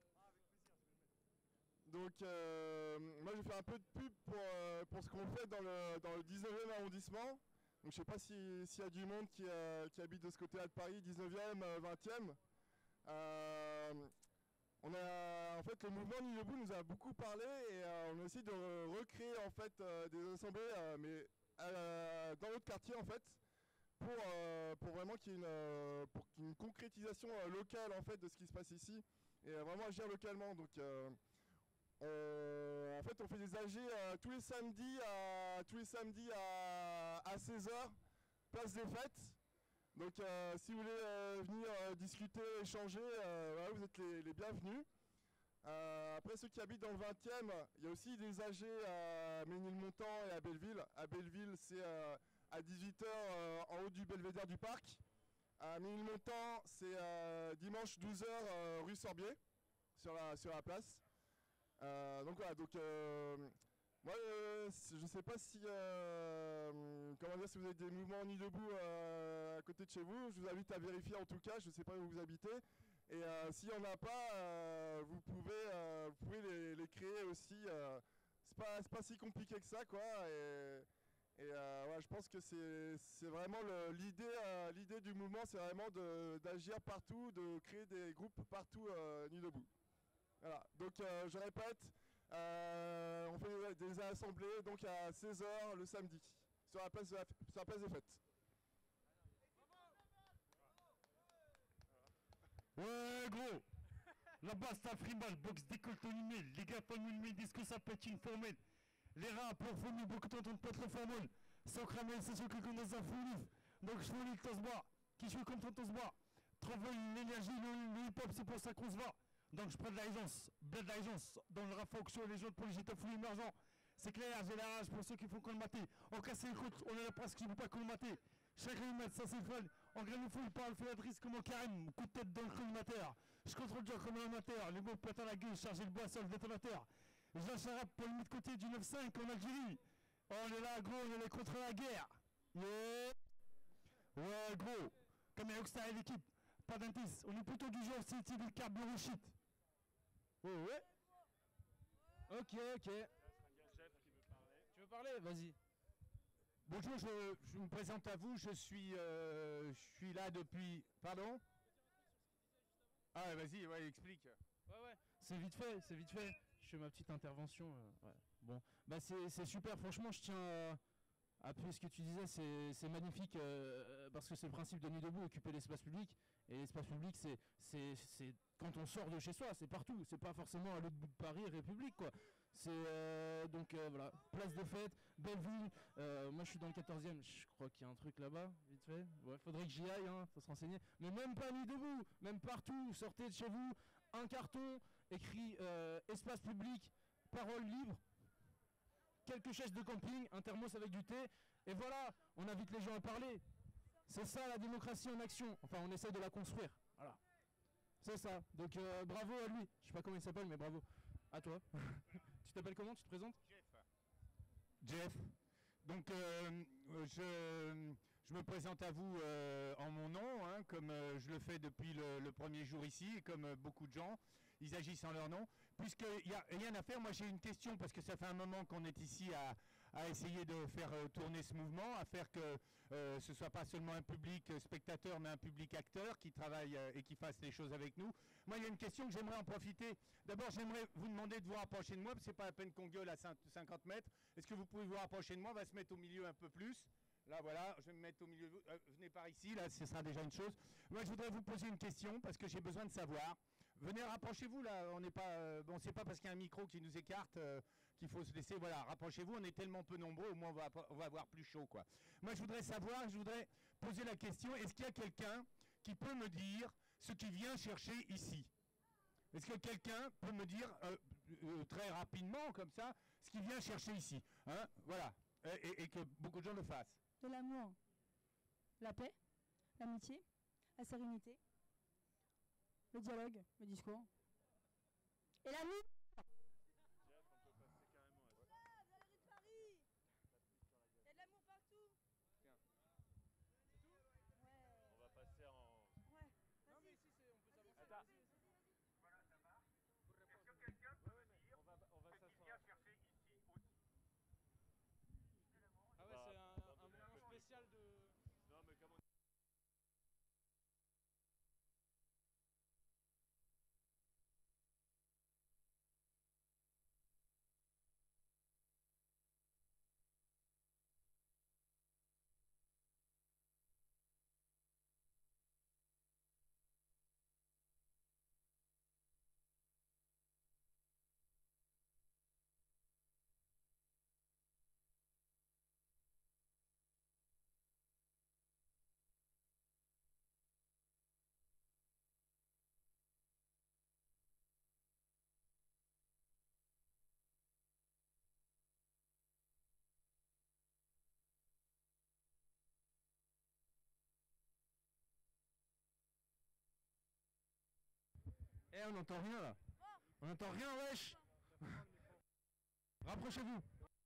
donc, euh, moi je vais faire un peu de pub pour, euh, pour ce qu'on fait dans le, dans le dix-neuvième arrondissement. Donc, je sais pas s'il si y a du monde qui, euh, qui habite de ce côté-là de Paris, dix-neuvième, vingtième. Euh, on a, en fait, le mouvement Nuit debout nous a beaucoup parlé et euh, on a essayé de re recréer en fait euh, des assemblées, euh, mais euh, dans notre quartier en fait, pour, euh, pour vraiment qu'il y ait une, euh, pour qu'il y ait une concrétisation euh, locale en fait de ce qui se passe ici et euh, vraiment agir localement. Donc, euh, on, en fait, on fait des A G euh, tous les samedis à tous les samedis à, à seize heures, place des Fêtes. Donc euh, si vous voulez euh, venir euh, discuter, échanger, euh, voilà, vous êtes les, les bienvenus. Euh, après ceux qui habitent dans le vingtième, il y a aussi des A G à Ménilmontant et à Belleville. À Belleville, c'est euh, à dix-huit heures euh, en haut du belvédère du parc. À Ménilmontant, c'est euh, dimanche douze heures euh, rue Sorbier, sur la, sur la place. Euh, donc voilà, donc euh, moi euh, je sais pas si euh, comment dire, si vous avez des mouvements Nuit debout euh, à côté de chez vous, je vous invite à vérifier en tout cas, je sais pas où vous habitez. Et euh, s'il n'y en a pas, euh, vous pouvez, euh, vous pouvez les, les créer aussi. Euh, c'est pas, c'est pas si compliqué que ça, quoi. Et, et euh, ouais, je pense que c'est, c'est vraiment le, l'idée, euh, l'idée du mouvement, c'est vraiment de, d'agir partout, de créer des groupes partout euh, Nuit debout. Voilà. Donc euh, je répète, euh, on fait des, des assemblées donc à seize heures le samedi sur la place, de la, sur la place des Fêtes. Ouais gros, la base ça frimal, box décolle ton email, les gars pas nous disent que ça pète une formule. Les rappeurs font mieux beaucoup d'entendre pas trop formule. Sans cramer, c'est sûr que connaissent un fou livre. Donc je voulais que se boit, qui joue comme on se boit. Travaille l'énergie, le, le hip-hop c'est pour ça qu'on se va. Donc je prends de l'agence, de l'agence, dans le rap fonction, les gens pour les gîtes fou émergent. C'est clair, j'ai la rage pour ceux qui font colmater. On casse les côtes, on est là presque, je ne peux pas colmater. Chaque remettre, ça c'est fun. En graine de foule, parle, fait la triste comme au carême. Coup de tête dans le collimateur. Je contrôle le comme un amateur. Les mots platent à la gueule, charger le bois sur le détonateur. Je lâche un rap pour le de côté du neuf cinq en Algérie. Oh, on est là, gros, on est là contre la guerre. Yeah. Ouais, gros. Comme un rockstar et l'équipe. Pas d'indice. On est plutôt du genre c'est le carburant shit. Ouais, ouais. Ok, ok. Tu veux parler? Vas-y. Bonjour, je, je me présente à vous, je suis, euh, je suis là depuis... Pardon? Ah, vas-y, ouais, explique. Ouais, ouais, c'est vite fait, c'est vite fait. Je fais ma petite intervention. Euh, ouais. Bon, bah c'est super, franchement, je tiens euh, appuyer ce que tu disais, c'est c'est magnifique euh, parce que c'est le principe de Nuit debout, occuper l'espace public. Et l'espace public, c'est c'est c'est quand on sort de chez soi, c'est partout. C'est pas forcément à l'autre bout de Paris, République, quoi. C'est euh, donc euh, voilà, place de fête, Belleville. Euh, moi, je suis dans le quatorzième. Je crois qu'il y a un truc là-bas, vite fait. Ouais, faudrait que j'y aille, hein, faut se renseigner. Mais même pas Nuit debout, même partout. Sortez de chez vous, un carton écrit euh, espace public, parole libre. Quelques chaises de camping, un thermos avec du thé, et voilà, on invite les gens à parler. C'est ça la démocratie en action. Enfin, on essaie de la construire. Voilà. C'est ça. Donc euh, bravo à lui. Je sais pas comment il s'appelle, mais bravo. À toi. Tu t'appelles comment? Tu te présentes? Jeff. Donc euh, je, je me présente à vous euh, en mon nom, hein, comme euh, je le fais depuis le, le premier jour ici, et comme euh, beaucoup de gens, ils agissent en leur nom. Puisqu'il n'y a rien à faire, moi j'ai une question, parce que ça fait un moment qu'on est ici à, à essayer de faire euh, tourner ce mouvement, à faire que euh, ce ne soit pas seulement un public euh, spectateur, mais un public acteur qui travaille euh, et qui fasse les choses avec nous. Moi, il y a une question que j'aimerais en profiter. D'abord, j'aimerais vous demander de vous rapprocher de moi, parce que ce n'est pas la peine qu'on gueule à cinquante mètres. Est-ce que vous pouvez vous rapprocher de moi? On va se mettre au milieu un peu plus. Là, voilà, je vais me mettre au milieu. Euh, venez par ici, là, ce sera déjà une chose. Moi, je voudrais vous poser une question, parce que j'ai besoin de savoir. Venez, rapprochez-vous, là, on n'est pas... Euh, bon, c'est pas parce qu'il y a un micro qui nous écarte euh, qu'il faut se laisser... Voilà, rapprochez-vous, on est tellement peu nombreux, au moins on va, on va avoir plus chaud, quoi. Moi, je voudrais savoir, je voudrais poser la question, est-ce qu'il y a quelqu'un qui peut me dire ce qu'il vient chercher ici? Est-ce que quelqu'un peut me dire, euh, euh, très rapidement, comme ça, ce qu'il vient chercher ici, hein? Voilà, et, et, et que beaucoup de gens le fassent. De l'amour, la paix, l'amitié, la sérénité, le dialogue, le discours. Et l'amour. On va passer en... Ouais. Non mais ici c'est on peut s'avancer. Attends. Voilà, ça va. Est-ce que quelqu'un peut me dire on va, on va ce qu'il vient chercher ici aussi? Ah ouais, c'est un, un moment spécial de... Non mais comment... Eh, on n'entend rien là. On n'entend rien, wesh. Rapprochez-vous.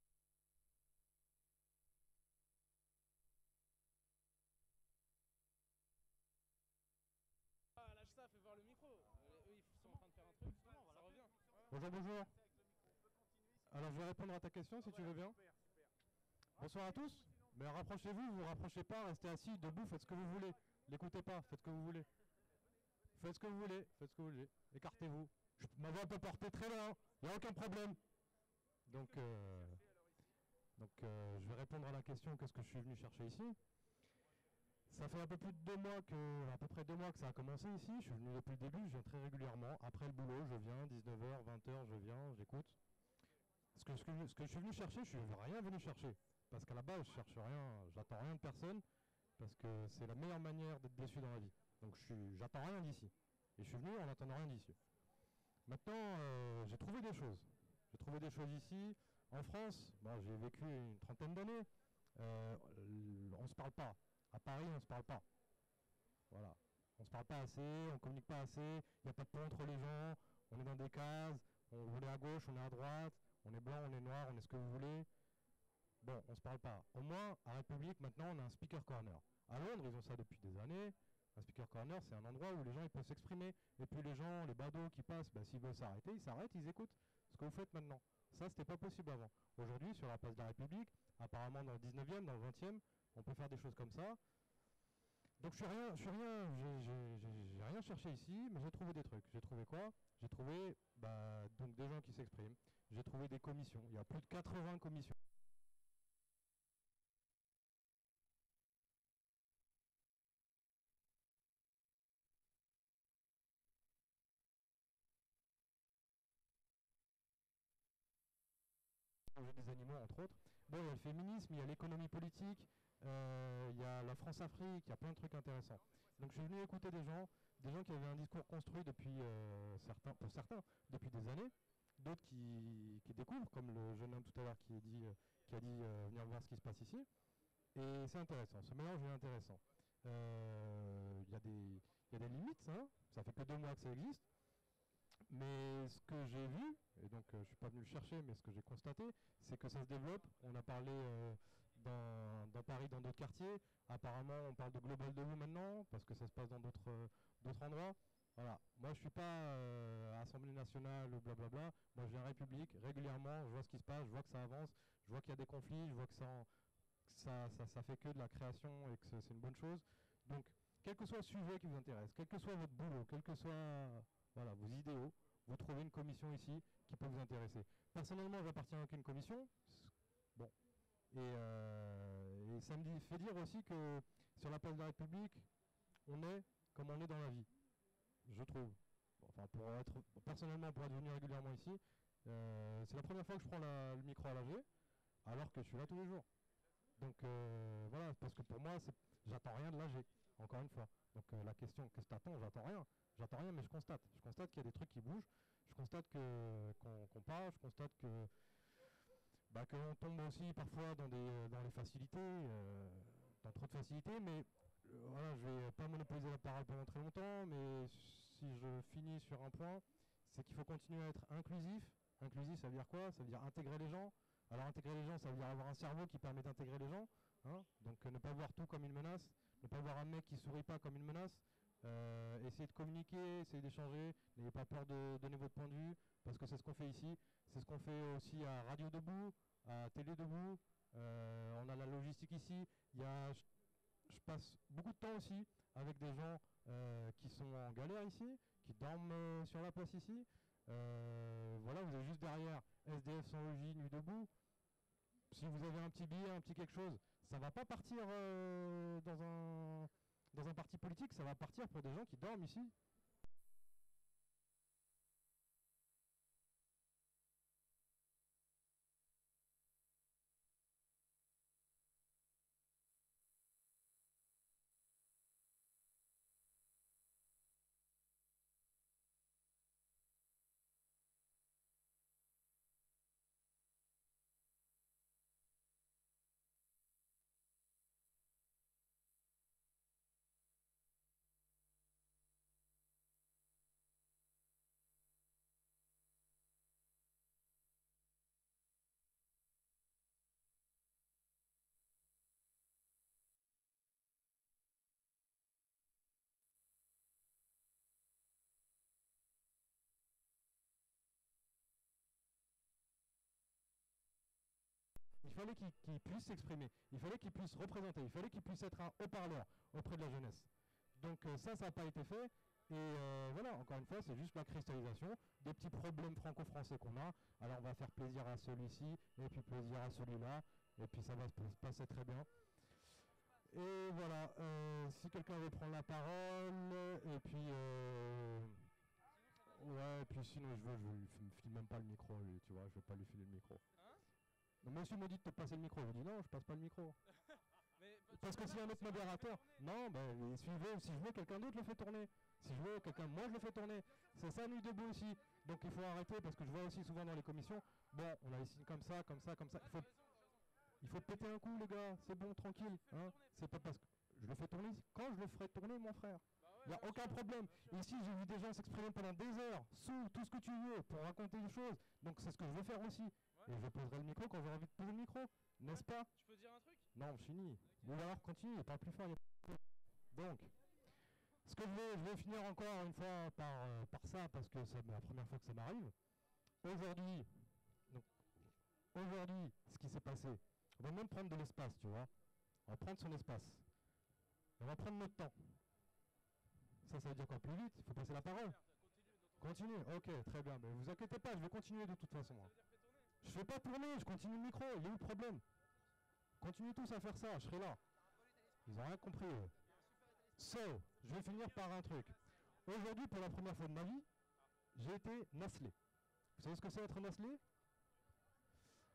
Ah, lâche ça, fais voir le micro. Euh, eux, ils sont en train de faire un truc, justement, ça revient. Bonjour, bonjour. Alors je vais répondre à ta question si tu veux bien. Bonsoir à tous. Mais rapprochez-vous, vous vous rapprochez pas, restez assis, debout, faites ce que vous voulez. L'écoutez pas, faites ce que vous voulez. Faites ce que vous voulez, faites ce que vous voulez. Écartez-vous. Je- Ma voix peut porter très loin, il n'y a aucun problème. Donc, euh, donc euh, je vais répondre à la question, qu'est-ce que je suis venu chercher ici? Ça fait un peu plus de deux mois que, à peu près deux mois que ça a commencé ici. Je suis venu depuis le début, je viens très régulièrement. Après le boulot, je viens, dix-neuf heures, vingt heures, je viens, j'écoute. Ce que, ce, que, ce que je suis venu chercher, je suis rien venu chercher. Parce qu'à la base, je cherche rien, j'attends rien de personne. Parce que c'est la meilleure manière d'être déçu dans la vie. Donc je suis, j'attends rien d'ici. Et je suis venu en attendant rien d'ici. Maintenant, euh, j'ai trouvé des choses. J'ai trouvé des choses ici. En France, bon, j'ai vécu une trentaine d'années. Euh, on ne se parle pas. À Paris, on ne se parle pas. Voilà. On ne se parle pas assez, on ne communique pas assez, il n'y a pas de pont entre les gens, on est dans des cases, on est à gauche, on est à droite, on est blanc, on est noir, on est ce que vous voulez. Bon, on ne se parle pas. Au moins, à République, maintenant, on a un speaker corner. À Londres, ils ont ça depuis des années. Un speaker corner, c'est un endroit où les gens ils peuvent s'exprimer. Et puis les gens, les badauds qui passent, bah, s'ils veulent s'arrêter, ils s'arrêtent, ils écoutent ce que vous faites maintenant. Ça, c'était pas possible avant. Aujourd'hui, sur la place de la République, apparemment dans le dix-neuvième, dans le vingtième, on peut faire des choses comme ça. Donc je suis rien, je suis rien, j'ai- j'ai j'ai- j'ai rien cherché ici, mais j'ai trouvé des trucs. J'ai trouvé quoi? J'ai trouvé bah, donc des gens qui s'expriment. J'ai trouvé des commissions. Il y a plus de quatre-vingts commissions. danger des animaux, entre autres. Bon, il y a le féminisme, il y a l'économie politique, euh, il y a la France-Afrique, il y a plein de trucs intéressants. Donc je suis venu écouter des gens, des gens qui avaient un discours construit depuis, euh, certains, pour certains, depuis des années, d'autres qui, qui découvrent, comme le jeune homme tout à l'heure qui, dit, euh, qui a dit euh, venir voir ce qui se passe ici. Et c'est intéressant, ce mélange est intéressant. Il euh, y, y a des limites, hein, ça fait que deux mois que ça existe. Mais ce que j'ai vu, et donc euh, je ne suis pas venu le chercher, mais ce que j'ai constaté, c'est que ça se développe. On a parlé euh, dans, dans Paris, dans d'autres quartiers. Apparemment, on parle de Global Debout maintenant, parce que ça se passe dans d'autres euh, d'autres endroits. Voilà. Moi, je ne suis pas euh, à Assemblée nationale ou blablabla. Moi, je viens à République régulièrement, je vois ce qui se passe, je vois que ça avance, je vois qu'il y a des conflits, je vois que ça, en, ça, ça, ça fait que de la création et que c'est une bonne chose. Donc, quel que soit le sujet qui vous intéresse, quel que soit votre boulot, quel que soit voilà, vos idéaux, vous trouvez une commission ici qui peut vous intéresser. Personnellement, je n'appartiens à aucune commission. Bon. Et, euh, et ça me dit, fait dire aussi que sur la place de la République, on est comme on est dans la vie. Je trouve. Enfin, pour être, personnellement, pour être venu régulièrement ici, euh, c'est la première fois que je prends la, le micro à l'A G, alors que je suis là tous les jours. Donc euh, voilà, parce que pour moi, j'attends rien de l'A G, encore une fois. Donc euh, la question, qu'est-ce que t'attends? J'attends rien. J'attends rien, mais je constate. Je constate qu'il y a des trucs qui bougent. Je constate que qu'on qu'on parle. Je constate que bah, qu'on tombe aussi parfois dans des dans les facilités, euh, dans trop de facilités. Mais euh, voilà, je vais pas monopoliser la parole pendant très longtemps. Mais si je finis sur un point, c'est qu'il faut continuer à être inclusif. Inclusif, ça veut dire quoi? Ça veut dire intégrer les gens. Alors intégrer les gens, ça veut dire avoir un cerveau qui permet d'intégrer les gens. Hein, donc euh, ne pas voir tout comme une menace, ne pas voir un mec qui sourit pas comme une menace. Euh, essayez de communiquer, essayez d'échanger, n'ayez pas peur de donner votre point de vue, parce que c'est ce qu'on fait ici, c'est ce qu'on fait aussi à Radio Debout, à Télé Debout, euh, on a la logistique ici, il y a, je, je passe beaucoup de temps aussi avec des gens euh, qui sont en galère ici, qui dorment euh, sur la place ici, euh, voilà, vous êtes juste derrière S D F sans logis, Nuit Debout, si vous avez un petit billet, un petit quelque chose, ça va pas partir euh, dans un... dans un parti politique, ça va partir pour des gens qui dorment ici. Il fallait qu'il qu'il puisse s'exprimer, il fallait qu'il puisse représenter, il fallait qu'il puisse être un haut-parleur auprès de la jeunesse. Donc euh, ça, ça n'a pas été fait. Et euh, voilà, encore une fois, c'est juste la cristallisation des petits problèmes franco-français qu'on a. Alors on va faire plaisir à celui-ci, et puis plaisir à celui-là, et puis ça va se passer très bien. Et voilà, euh, si quelqu'un veut prendre la parole, et puis... Euh, ouais, et puis sinon je veux, je lui file même pas le micro, lui, tu vois, je vais pas lui filer le micro. Donc, monsieur m'a dit de te passer le micro, je dis non, je passe pas le micro. Mais, parce que s'il y a un autre modérateur, non, ben si je veux, si je veux quelqu'un d'autre le fait tourner. Si je veux quelqu'un, moi je le fais tourner. C'est ça Nuit Debout aussi. Donc il faut arrêter parce que je vois aussi souvent dans les commissions, bon, on a les signes comme ça, comme ça, comme ça. Il faut, il faut péter un coup les gars, c'est bon, tranquille. Hein. C'est pas parce que je le fais tourner quand je le ferai tourner mon frère. Il n'y a aucun problème. Ici, j'ai vu des gens s'exprimer pendant des heures, sous tout ce que tu veux, pour raconter des choses. Donc c'est ce que je veux faire aussi. Et je poserai le micro quand j'aurai envie de poser le micro, n'est-ce pas? Je peux dire un truc? Non, je finis. Ou alors continue, pas plus fort. Donc, ce que je vais, je vais finir encore une fois par, euh, par ça, parce que c'est la première fois que ça m'arrive. Aujourd'hui, donc, aujourd'hui, ce qui s'est passé, on va même prendre de l'espace, tu vois. On va prendre son espace. On va prendre notre temps. Ça, ça veut dire quoi? Plus vite, il faut passer la parole. Continue, ok, très bien. Mais vous inquiétez pas, je vais continuer de toute façon. Je fais pas tourner, je continue le micro, il est où le problème? Continuez tous à faire ça, je serai là. Ils ont rien compris. Eux. So, je vais finir par un truc. Aujourd'hui, pour la première fois de ma vie, j'ai été nacelé. Vous savez ce que c'est être nacelé?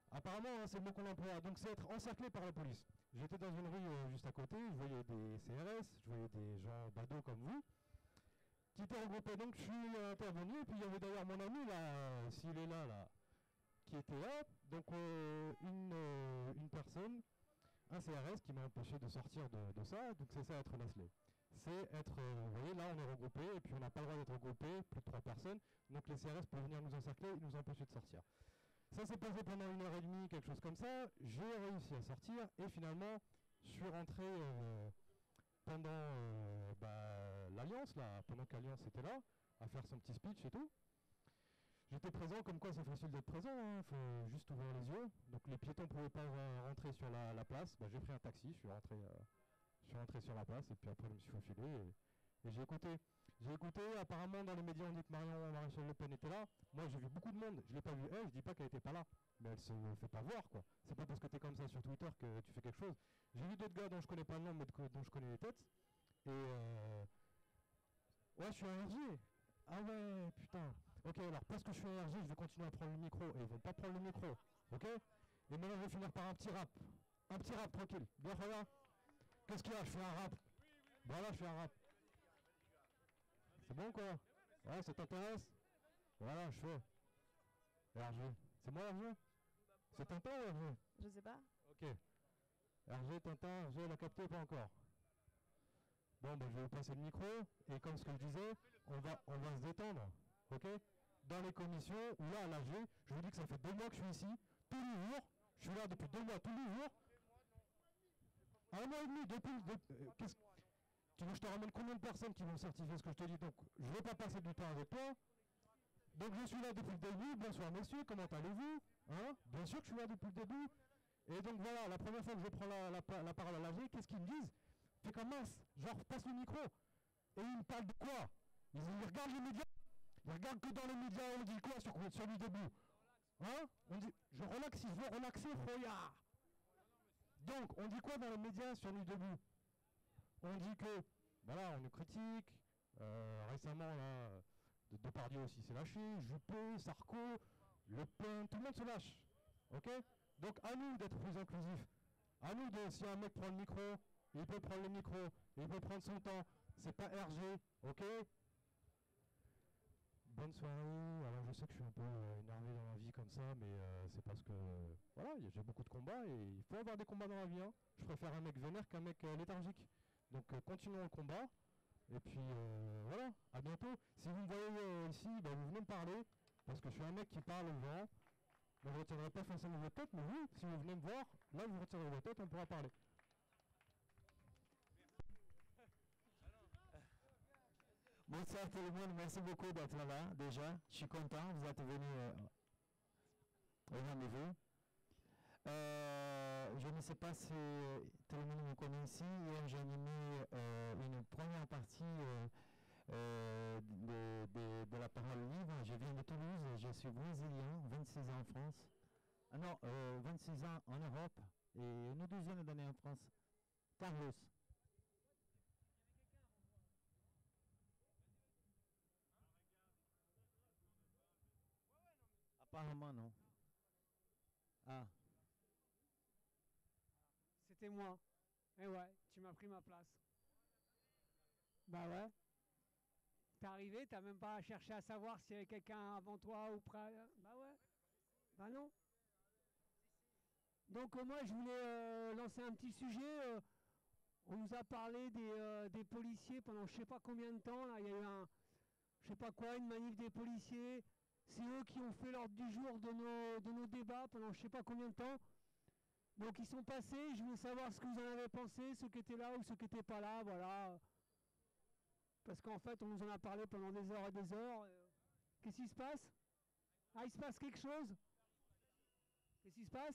Apparemment, hein, c'est le mot qu'on emploie. Donc c'est être encerclé par la police. J'étais dans une rue euh, juste à côté, je voyais des C R S, je voyais des gens badauds comme vous, qui étaient regroupés. Donc je suis euh, intervenu, et puis il y avait d'ailleurs mon ami, là, euh, s'il est là, là, qui était là. Donc euh, une, euh, une personne, un C R S qui m'a empêché de sortir de, de ça. Donc c'est ça être lâche-les. C'est être, euh, vous voyez, là on est regroupés, et puis on n'a pas le droit d'être regroupés, plus de trois personnes. Donc les C R S peuvent venir nous encercler et nous empêcher de sortir. Ça s'est passé pendant une heure et demie, quelque chose comme ça. J'ai réussi à sortir et finalement, je suis rentré euh, pendant euh, bah, l'Alliance, là, pendant qu'Alliance était là, à faire son petit speech et tout. J'étais présent, comme quoi c'est facile d'être présent, il hein, faut juste ouvrir les yeux. Donc les piétons ne pouvaient pas rentrer sur la, la place. Bah, j'ai pris un taxi, je suis rentré, euh, je suis rentré sur la place et puis après je me suis faufilé et, et j'ai écouté. J'ai écouté, apparemment dans les médias on dit que Marion Maréchal Le Pen était là. Moi j'ai vu beaucoup de monde, je l'ai pas vu elle, je dis pas qu'elle était pas là, mais elle se fait pas voir quoi. C'est pas parce que t'es comme ça sur Twitter que tu fais quelque chose. J'ai vu d'autres gars dont je connais pas le nom mais dont je connais les têtes. Et euh... ouais, je suis un R G. Ah ouais, putain. Ok, alors parce que je suis un R G, je vais continuer à prendre le micro et ils vont pas prendre le micro. Ok. Et maintenant je vais finir par un petit rap. Un petit rap tranquille. Bien voilà. Qu'est-ce qu'il y a? Je fais un rap. Voilà, je fais un rap. C'est bon quoi? Ouais, ça t'intéresse? Voilà, je fais. R G. C'est moi R G? C'est Tintin ou R G? Je sais pas. Ok. R G, Tintin, R G, l'a capté pas encore. Bon, ben je vais vous passer le micro. Et comme ce que je disais, on va, on va se détendre. Ok? Dans les commissions, ou là à l'A G, je vous dis que ça fait deux mois que je suis ici. Tous les jours. Je suis là depuis deux mois, tous les jours. Un mois et demi, depuis. depuis euh, qu'est-ce Tu veux que je te ramène combien de personnes qui vont certifier ce que je te dis? Donc, je ne vais pas passer du temps avec toi. Donc, je suis là depuis le début. Bonsoir, messieurs, comment allez-vous? Hein? Bien sûr que je suis là depuis le début. Et donc, voilà, la première fois que je prends la, la, la parole à l'A G, qu'est-ce qu'ils me disent? Fais comme mince, genre, passe le micro. Et ils me parlent de quoi? Ils, ils regardent les médias. Ils regardent que dans les médias, on dit quoi sur, sur du debout? Hein? On dit, je relaxe, si je veux relaxer, Roya. Donc, on dit quoi dans les médias sur Nuit debout? On dit que, voilà, on nous critique, euh, récemment, là, de Depardieu aussi s'est lâché, Juppé, Sarko, Le Pen, tout le monde se lâche, ok? Donc, à nous d'être plus inclusifs, à nous de, si un mec prend le micro, il peut prendre le micro, il peut prendre son temps, c'est pas R G, ok? Bonne soirée. Alors je sais que je suis un peu euh, énervé dans la vie comme ça, mais euh, c'est parce que euh, voilà, j'ai beaucoup de combats et il faut avoir des combats dans la vie. Hein. Je préfère un mec vénère qu'un mec euh, léthargique. Donc euh, continuons le combat. Et puis euh, voilà, à bientôt. Si vous me voyez euh, ici, bah, vous venez me parler, parce que je suis un mec qui parle aux gens. Donc, je ne retiendrai pas forcément votre tête, mais vous, si vous venez me voir, là vous retirez votre tête, on pourra parler. Bonsoir tout le monde, merci beaucoup d'être là déjà. Je suis content, vous êtes venus euh, au rendez-vous. Euh, je ne sais pas si tout le monde me connaît ici. Hier, j'ai animé euh, une première partie euh, euh, de, de, de la parole libre. Je viens de Toulouse, je suis brésilien, vingt-six ans en France. Ah non, euh, vingt-six ans en Europe et une douzaine d'années en France. Carlos. Apparemment non. Ah. C'était moi. Eh ouais, tu m'as pris ma place. Bah ouais. T'es arrivé, t'as même pas cherché à savoir s'il y avait quelqu'un avant toi ou près. Bah ouais. Bah non. Donc euh, moi je voulais euh, lancer un petit sujet. Euh, on nous a parlé des, euh, des policiers pendant je sais pas combien de temps. Là, il y a eu un, je sais pas quoi, une manif des policiers. C'est eux qui ont fait l'ordre du jour de nos, de nos débats pendant je sais pas combien de temps. Donc ils sont passés, je voulais savoir ce que vous en avez pensé, ceux qui étaient là ou ceux qui n'étaient pas là, voilà. Parce qu'en fait, on nous en a parlé pendant des heures et des heures. Qu'est-ce qui se passe? Ah, il se passe quelque chose? Qu'est-ce qui se passe?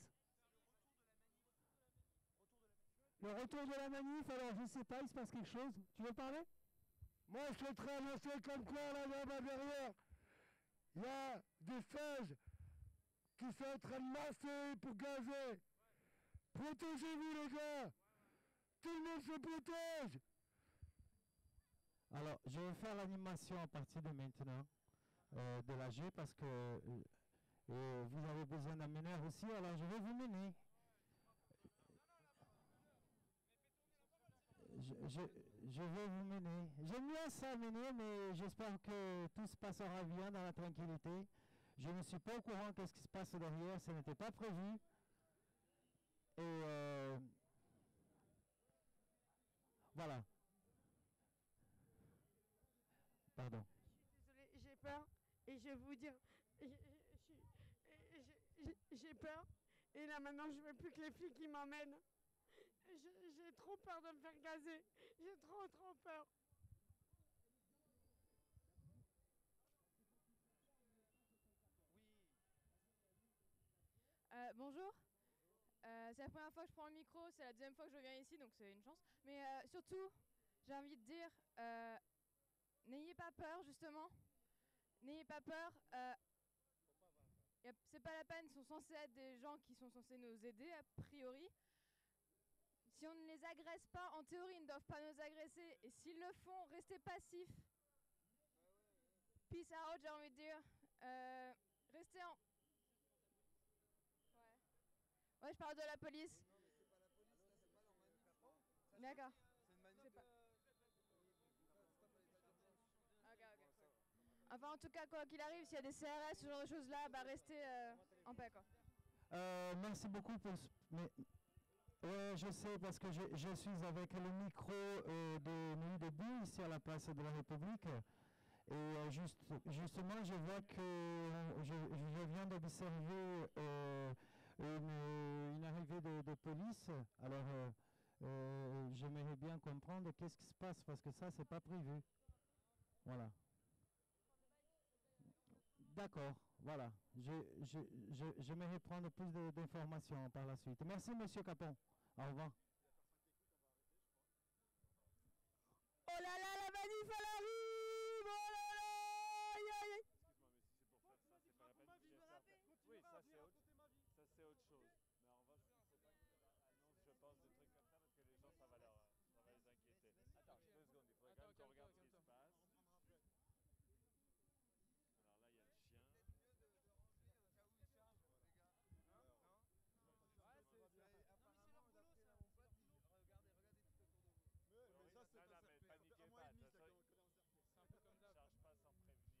Le retour de la manif, alors je sais pas, il se passe quelque chose. Tu veux parler? Moi, je souhaiterais annoncer comme quoi, là, là-bas derrière, il y a des singes qui sont en train de masser pour gazer. Protégez-vous, les gars! Tout le monde se protège! Alors, je vais faire l'animation à partir de maintenant euh, de l'A G parce que euh, Et vous avez besoin d'un meneur aussi, alors je vais vous mener. Je, je, je vais vous mener. J'aime bien ça mener, mais j'espère que tout se passera bien dans la tranquillité. Je ne suis pas au courant de ce qui se passe derrière, ce n'était pas prévu. Et euh, voilà. Pardon. Désolée, j'ai peur. Et je vais vous dire, j'ai peur. Et là maintenant, je veux plus que les flics qui m'emmènent. J'ai trop peur de me faire gazer. J'ai trop, trop peur. Euh, bonjour. Euh, c'est la première fois que je prends le micro, c'est la deuxième fois que je viens ici, donc c'est une chance. Mais euh, surtout, j'ai envie de dire, euh, n'ayez pas peur, justement. N'ayez pas peur. Euh, c'est pas la peine, ils sont censés être des gens qui sont censés nous aider, a priori. Si on ne les agresse pas, en théorie, ils ne doivent pas nous agresser. Et s'ils le font, restez passifs. Peace out, j'ai envie de dire. Euh, restez en... Ouais. Ouais, je parle de la police. D'accord. C'est pas... Ok, ok. Enfin, en tout cas, quoi qu'il arrive, s'il y a des C R S, ce genre de choses-là, bah restez euh, en paix, quoi. Euh, merci beaucoup pour... Ce... Mais... Ouais, je sais, parce que je, je suis avec le micro euh, de Nuit debout ici à la place de la République. Et euh, juste, justement, je vois que je, je viens d'observer euh, une, une arrivée de, de police. Alors, euh, euh, j'aimerais bien comprendre qu'est-ce qui se passe, parce que ça, c'est pas prévu. Voilà. D'accord, voilà. Je, je, je, j'aimerais prendre plus d'informations par la suite. Merci, Monsieur Capon. Au revoir. Oh là là, la manif, elle arrive! Oh là là! Aïe, aïe, aïe. Oui, ça c'est autre, ça c'est autre chose. Mais en revanche, il ne faut pas qu'ils annoncent, je pense, des trucs comme ça parce que les gens, ça va, leur, ça va les inquiéter. Attends, deux secondes, il faudrait quand même qu'on regarde ce qui se passe. Alors là, il y a le chien. Ça, c'est non, non, mais paniquez pas, de toute façon, c'est un peu comme d'hab. Charge pas sans prévenir.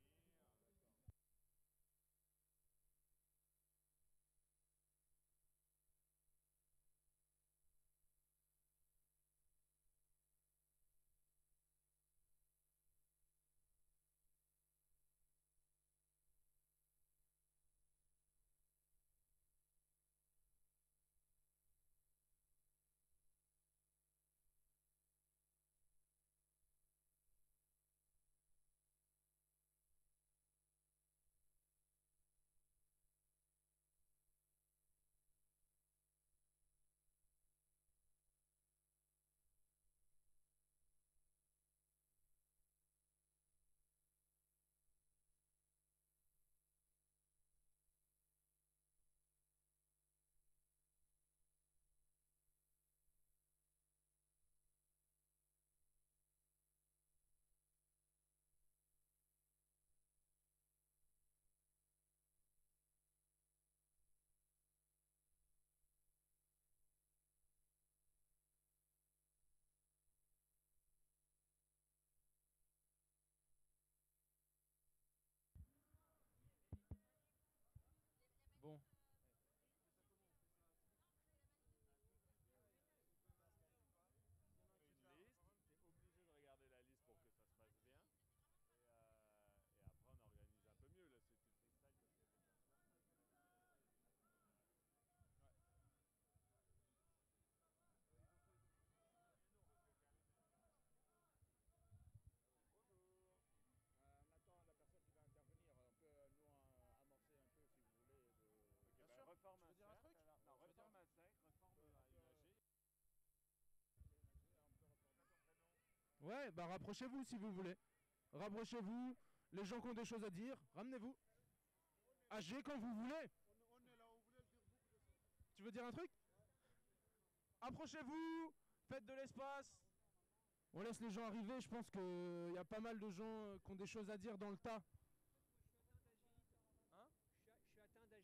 Bon. Une liste, t'es obligé de regarder la liste pour que ça se passe bien. Et, euh, et après, on organise un peu mieux. Là, c'est une freestyle parce qu'il y a des gens. Bonjour. Euh, on attend la personne qui va intervenir. On peut euh, nous euh, amorcer un peu si vous voulez. De... Okay, bah, réforme un cercle. Alors, non, réforme un cercle, réforme euh, à une A G. Ouais, bah rapprochez-vous si vous voulez. Rapprochez-vous. Les gens qui ont des choses à dire, ramenez-vous. A G quand vous voulez. Tu veux dire un truc? Approchez-vous. Faites de l'espace. On laisse les gens arriver. Je pense qu'il y a pas mal de gens qui ont des choses à dire dans le tas. Hein? Je suis atteint d'A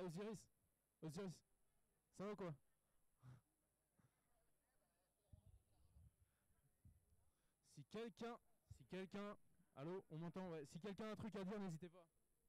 Eh Osiris, Osiris, ça va quoi? Si quelqu'un, si quelqu'un, allô, on m'entend, ouais. Si quelqu'un a un truc à dire, n'hésitez pas.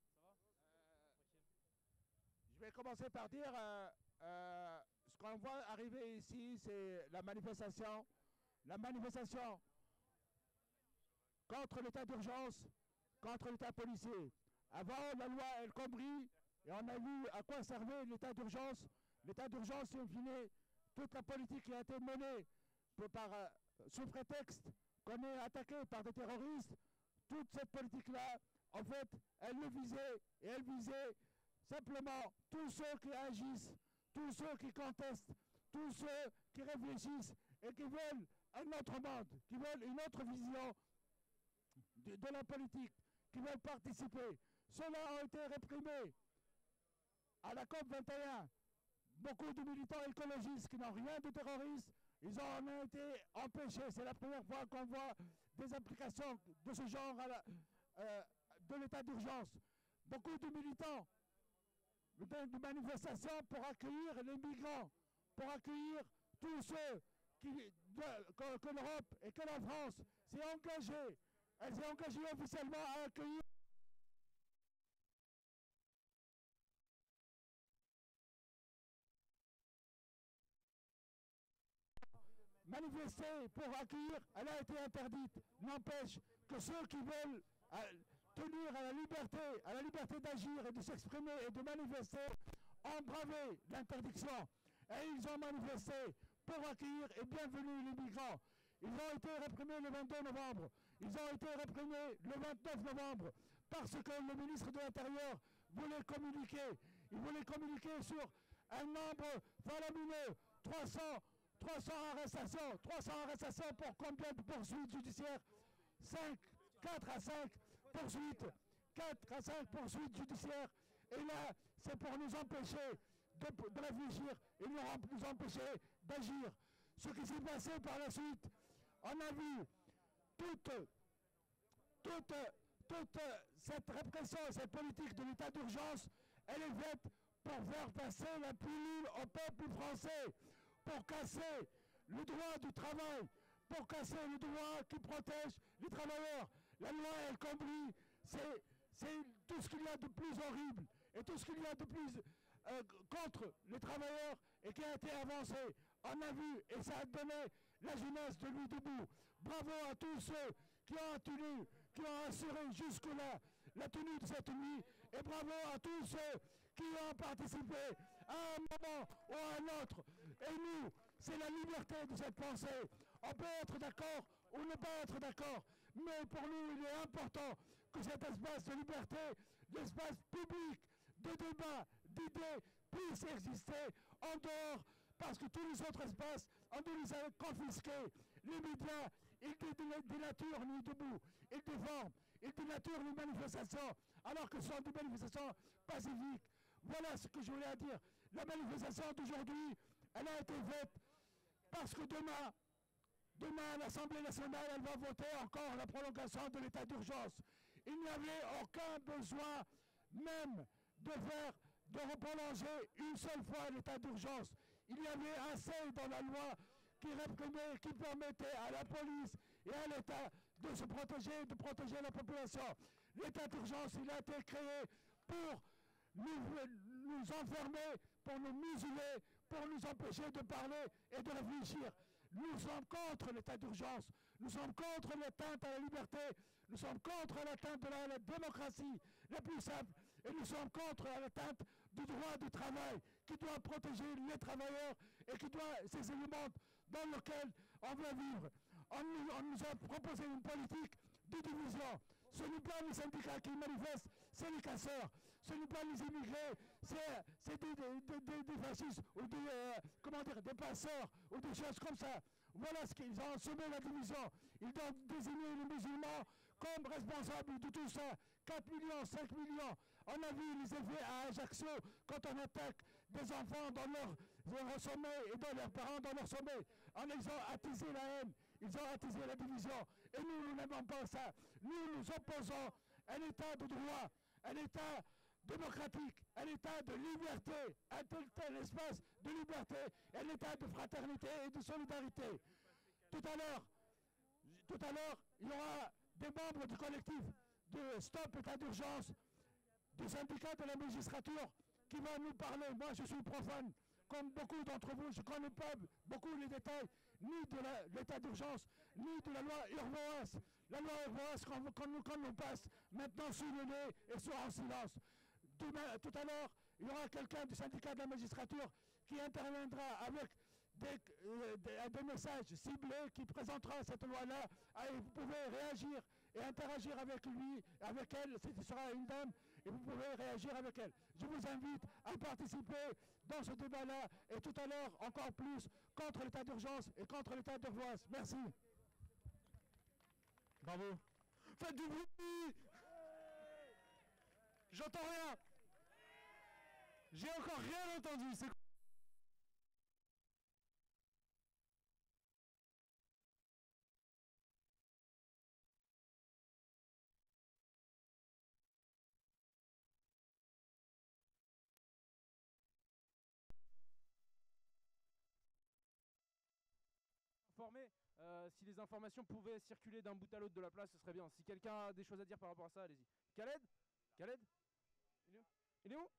Je vais commencer par dire, euh, euh, ce qu'on voit arriver ici, c'est la manifestation, la manifestation contre l'état d'urgence, contre l'état policier. Avant la loi El Khomri, et on a vu à quoi servait l'état d'urgence. L'état d'urgence, c'est au final toute la politique qui a été menée par, euh, sous prétexte qu'on est attaqué par des terroristes. Toute cette politique-là, en fait, elle le visait, et elle visait simplement tous ceux qui agissent, tous ceux qui contestent, tous ceux qui réfléchissent et qui veulent un autre monde, qui veulent une autre vision de, de la politique, qui veulent participer. Ceux-là ont été réprimés. À la COP vingt et un, beaucoup de militants écologistes qui n'ont rien de terroriste, ils ont été empêchés. C'est la première fois qu'on voit des applications de ce genre à la, euh, de l'état d'urgence. Beaucoup de militants de, de manifestations pour accueillir les migrants, pour accueillir tous ceux qui, de, que, que l'Europe et que la France s'est engagée. Elle s'est engagée officiellement à accueillir. Manifester pour accueillir, elle a été interdite. N'empêche que ceux qui veulent euh, tenir à la liberté, à la liberté d'agir et de s'exprimer et de manifester, ont bravé l'interdiction. Et ils ont manifesté pour accueillir et bienvenue les migrants. Ils ont été réprimés le vingt-deux novembre. Ils ont été réprimés le vingt-neuf novembre parce que le ministre de l'Intérieur voulait communiquer. Il voulait communiquer sur un nombre faramineux, trois cents arrestations. trois cents arrestations pour combien de poursuites judiciaires? cinq, quatre à cinq poursuites. quatre à cinq poursuites judiciaires. Et là, c'est pour nous empêcher de, de réfléchir et nous, nous empêcher d'agir. Ce qui s'est passé par la suite, on a vu toute, toute, toute cette répression, cette politique de l'état d'urgence, elle est faite pour faire passer la pilule au peuple français, pour casser le droit du travail, pour casser le droit qui protège les travailleurs. La loi El Khomri, c'est tout ce qu'il y a de plus horrible et tout ce qu'il y a de plus euh, contre les travailleurs et qui a été avancé. On a vu et ça a donné la jeunesse de Nuit debout. Bravo à tous ceux qui ont tenu, qui ont assuré jusque-là la tenue de cette nuit et bravo à tous ceux qui ont participé à un moment ou à un autre. Et nous, c'est la liberté de cette pensée. On peut être d'accord ou ne pas être d'accord, mais pour nous, il est important que cet espace de liberté, l'espace public, de débat, d'idées, puisse exister en dehors, parce que tous les autres espaces, on doit les a confisqués. Les médias, ils dénaturent Nuit debout, ils déforment, ils dénaturent les manifestations, alors que ce sont des manifestations pacifiques. Voilà ce que je voulais dire. La manifestation d'aujourd'hui, elle a été faite parce que demain, demain l'Assemblée nationale, elle va voter encore la prolongation de l'état d'urgence. Il n'y avait aucun besoin même de faire, de prolonger une seule fois l'état d'urgence. Il y avait assez dans la loi qui réprimait, qui permettait à la police et à l'État de se protéger, de protéger la population. L'état d'urgence, il a été créé pour nous, nous enfermer, pour nous museler, pour nous empêcher de parler et de réfléchir. Nous sommes contre l'état d'urgence, nous sommes contre l'atteinte à la liberté, nous sommes contre l'atteinte de la, la démocratie la plus simple, et nous sommes contre l'atteinte du droit du travail qui doit protéger les travailleurs et qui doit ces éléments dans lesquels on veut vivre. On nous, on nous a proposé une politique de division. Ce n'est pas les syndicats qui manifestent, c'est les casseurs. Ce n'est pas les immigrés, c'est des, des, des, des fascistes ou des, euh, comment dire, des passeurs ou des choses comme ça. Voilà ce qu'ils ont semé la division. Ils ont désigné les musulmans comme responsables de tout ça. quatre millions, cinq millions. On a vu les effets à Ajaccio quand on attaque des enfants dans leur, leur sommeil et dans leurs parents dans leur sommeil. On, ils ont attisé la haine, ils ont attisé la division. Et nous, nous n'aimons pas ça. Nous nous opposons à l'état de droit, à l'état démocratique, un État de liberté, un tel, tel espace de liberté, un État de fraternité et de solidarité. Tout à l'heure, tout à l'heure, il y aura des membres du collectif de Stop État d'urgence, du syndicat de la magistrature, qui va nous parler. Moi, je suis profane, comme beaucoup d'entre vous, je ne connais pas beaucoup les détails, ni de l'état d'urgence, ni de la loi Urvoas. La loi Urvoas, quand, quand, nous, quand nous passe maintenant sous le nez et sera en silence. Demain, tout à l'heure, il y aura quelqu'un du syndicat de la magistrature qui interviendra avec des, euh, des, des messages ciblés, qui présentera cette loi-là, et vous pouvez réagir et interagir avec lui, avec elle, ce sera une dame, et vous pouvez réagir avec elle. Je vous invite à participer dans ce débat-là, et tout à l'heure, encore plus, contre l'état d'urgence et contre l'état d'urgence. Merci. Bravo. Faites du bruit. J'entends rien. J'ai encore rien entendu. C'est informé. Euh, si les informations pouvaient circuler d'un bout à l'autre de la place, ce serait bien. Si quelqu'un a des choses à dire par rapport à ça, allez-y. Khaled Khaled Il est où Il est où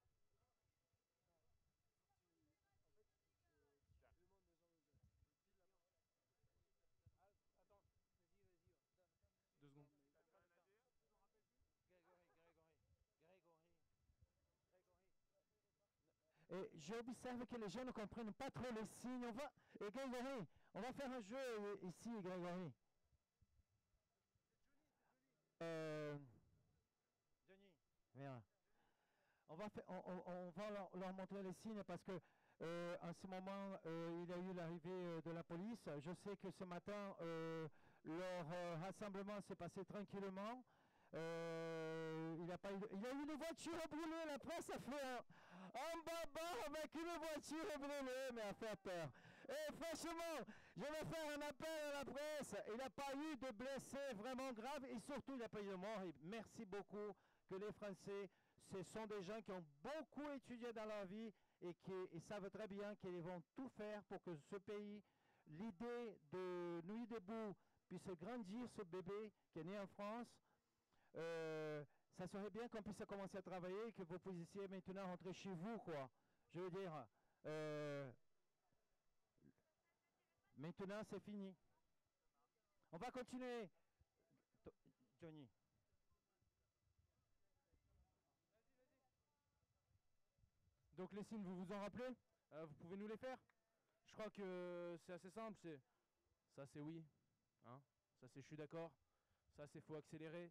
Deux secondes. Et j'observe que les gens ne comprennent pas trop les signes. On va, et Grégory, on va faire un jeu euh, ici, Grégory. Euh, Johnny. Viens. On va, faire, on, on, on va leur, leur montrer les signes parce que euh, en ce moment, euh, il y a eu l'arrivée euh, de la police. Je sais que ce matin, euh, leur euh, rassemblement s'est passé tranquillement. Euh, il, a pas eu, il y a eu une voiture brûlée, la presse a fait un, un baba avec une voiture brûlée, mais à faire peur. Et franchement, je vais faire un appel à la presse. Il n'a pas eu de blessés vraiment graves et surtout il n'y a pas eu de mort. Et merci beaucoup que les Français, ce sont des gens qui ont beaucoup étudié dans leur vie et qui et savent très bien qu'ils vont tout faire pour que ce pays, l'idée de Nuit debout puisse grandir, ce bébé qui est né en France. Euh, ça serait bien qu'on puisse commencer à travailler et que vous puissiez maintenant rentrer chez vous, quoi. Je veux dire, euh, maintenant c'est fini. On va continuer. To- Johnny. Donc les signes, vous vous en rappelez? Euh, Vous pouvez nous les faire? Je crois que c'est assez simple. C'est ça, c'est oui. Hein, ça, c'est je suis d'accord. Ça, c'est faut accélérer.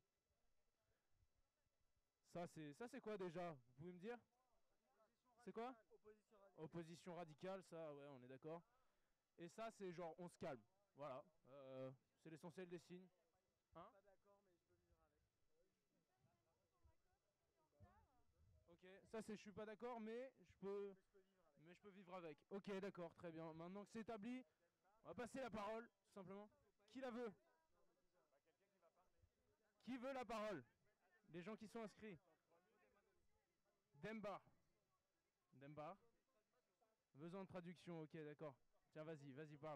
Ça, c'est ça, c'est quoi déjà? Vous pouvez me dire? C'est quoi? Opposition radicale, ça, ouais, on est d'accord. Et ça, c'est genre on se calme. Voilà. Euh, c'est l'essentiel des signes. Hein? Ok, ça c'est je suis pas d'accord, mais je peux, mais je peux vivre avec. Ok, d'accord, très bien. Maintenant que c'est établi, on va passer la parole, tout simplement. Qui la veut? Qui veut la parole? Les gens qui sont inscrits. Demba. Demba. Besoin de traduction, ok, d'accord. Tiens, vas-y, vas-y, parle.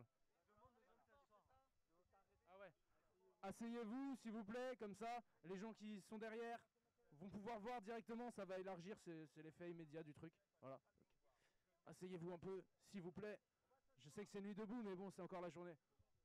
Ah ouais. Asseyez-vous, s'il vous plaît, comme ça, les gens qui sont derrière vont pouvoir voir directement, ça va élargir, c'est c'est l'effet immédiat du truc. Voilà. Donc, asseyez-vous un peu, s'il vous plaît. Je sais que c'est nuit debout, mais bon, c'est encore la journée.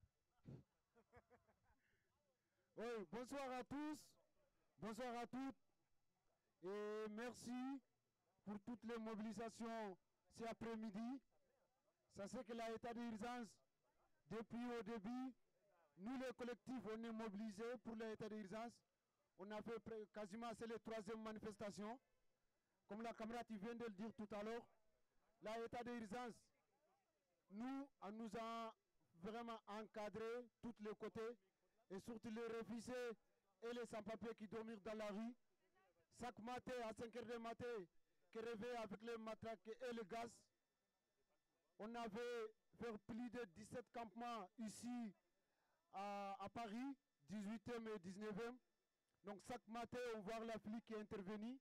Oui, bonsoir à tous, bonsoir à toutes, et merci pour toutes les mobilisations cet après-midi. Ça c'est que l'état d'urgence, depuis au début, nous les collectifs, on est mobilisés pour l'état d'urgence. On a fait pré- quasiment, c'est la troisième manifestation. Comme la camarade vient de le dire tout à l'heure, l'état d'urgence, nous, on nous a vraiment encadré tous les côtés, et surtout les réfugiés et les sans-papiers qui dorment dans la rue. Chaque matin, à cinq heures du matin, qui réveillent avec les matraques et le gaz. On avait fait plus de dix-sept campements ici à, à Paris, dix-huitième et dix-neuvième. Donc chaque matin, on voit la flic qui est intervenue.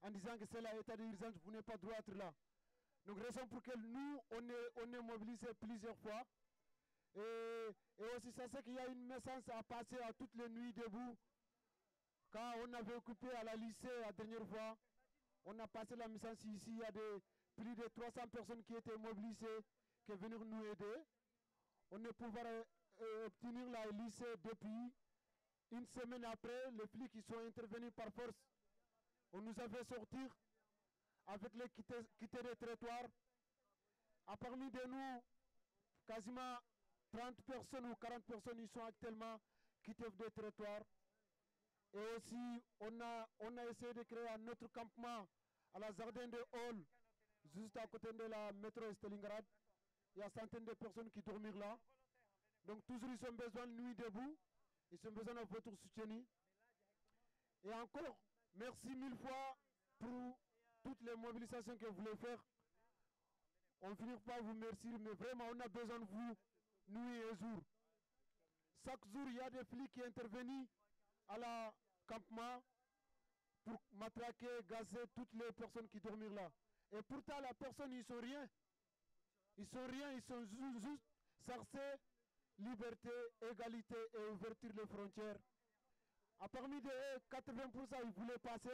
en disant que c'est l'état d'urgence, vous n'avez pas droit d'être là. Donc raison pour laquelle nous, on est, on est mobilisés plusieurs fois. Et, et aussi, ça c'est qu'il y a une message à passer à toutes les nuits debout. Quand on avait occupé à la lycée la dernière fois, on a passé la message ici, il y a des, plus de trois cents personnes qui étaient mobilisées, qui venaient nous aider. On est pouvoir euh, obtenir la lycée depuis une semaine après, les flics ils sont intervenus par force. On nous a fait sortir avec les quitter, quitter les territoires. À parmi de nous, quasiment trente personnes ou quarante personnes ils sont actuellement quittés des territoires. Et aussi, on a, on a essayé de créer un autre campement à la Jardin de Hall, juste à côté de la métro Stalingrad. Il y a centaines de personnes qui dorment là. Donc toujours ils ont besoin de nuit debout. Ils ont besoin de votre soutien. Et encore, merci mille fois pour toutes les mobilisations que vous voulez faire. On ne finit pas à vous remercier, mais vraiment on a besoin de vous, nuit et jour. Chaque jour, il y a des flics qui interviennent à la campement pour matraquer, gazer toutes les personnes qui dorment là. Et pourtant, la personne, ils sont rien. Ils sont rien, ils sont ju juste sarcés, liberté, égalité et ouverture des frontières. À parmi de eux, quatre-vingts pour cent ils voulaient passer.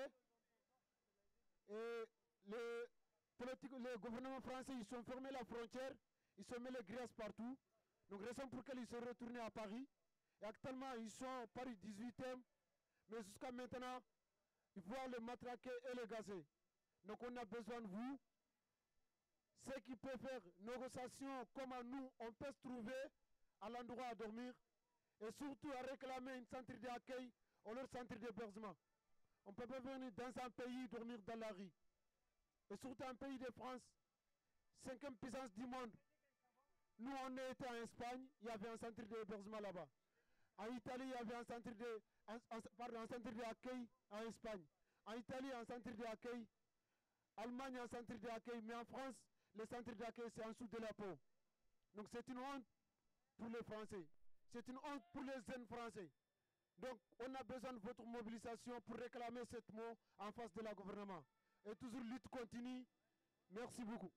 Et les, politiques, les gouvernements français, ils ont fermé la frontière, ils ont mis les grèces partout. Donc, raison pour laquelle ils sont retournés à Paris. Et actuellement, ils sont à Paris dix-huitième. Mais jusqu'à maintenant, il faut les matraquer et les gazer. Donc on a besoin de vous. Ceux qui peuvent faire négociation, comment nous, on peut se trouver à l'endroit à dormir. Et surtout à réclamer un centre d'accueil ou leur centre d'hébergement. On ne peut pas venir dans un pays dormir dans la rue. Et surtout un pays de France, cinquième puissance du monde. Nous, on était en Espagne, il y avait un centre d'hébergement là-bas. En Italie, il y avait un centre de, un, un, pardon, un centre d'accueil en Espagne. En Italie, un centre d'accueil. Allemagne, un centre d'accueil. Mais en France, le centre d'accueil, c'est en dessous de la peau. Donc c'est une honte pour les Français. C'est une honte pour les jeunes Français. Donc on a besoin de votre mobilisation pour réclamer cette mot en face de la gouvernement. Et toujours lutte continue. Merci beaucoup.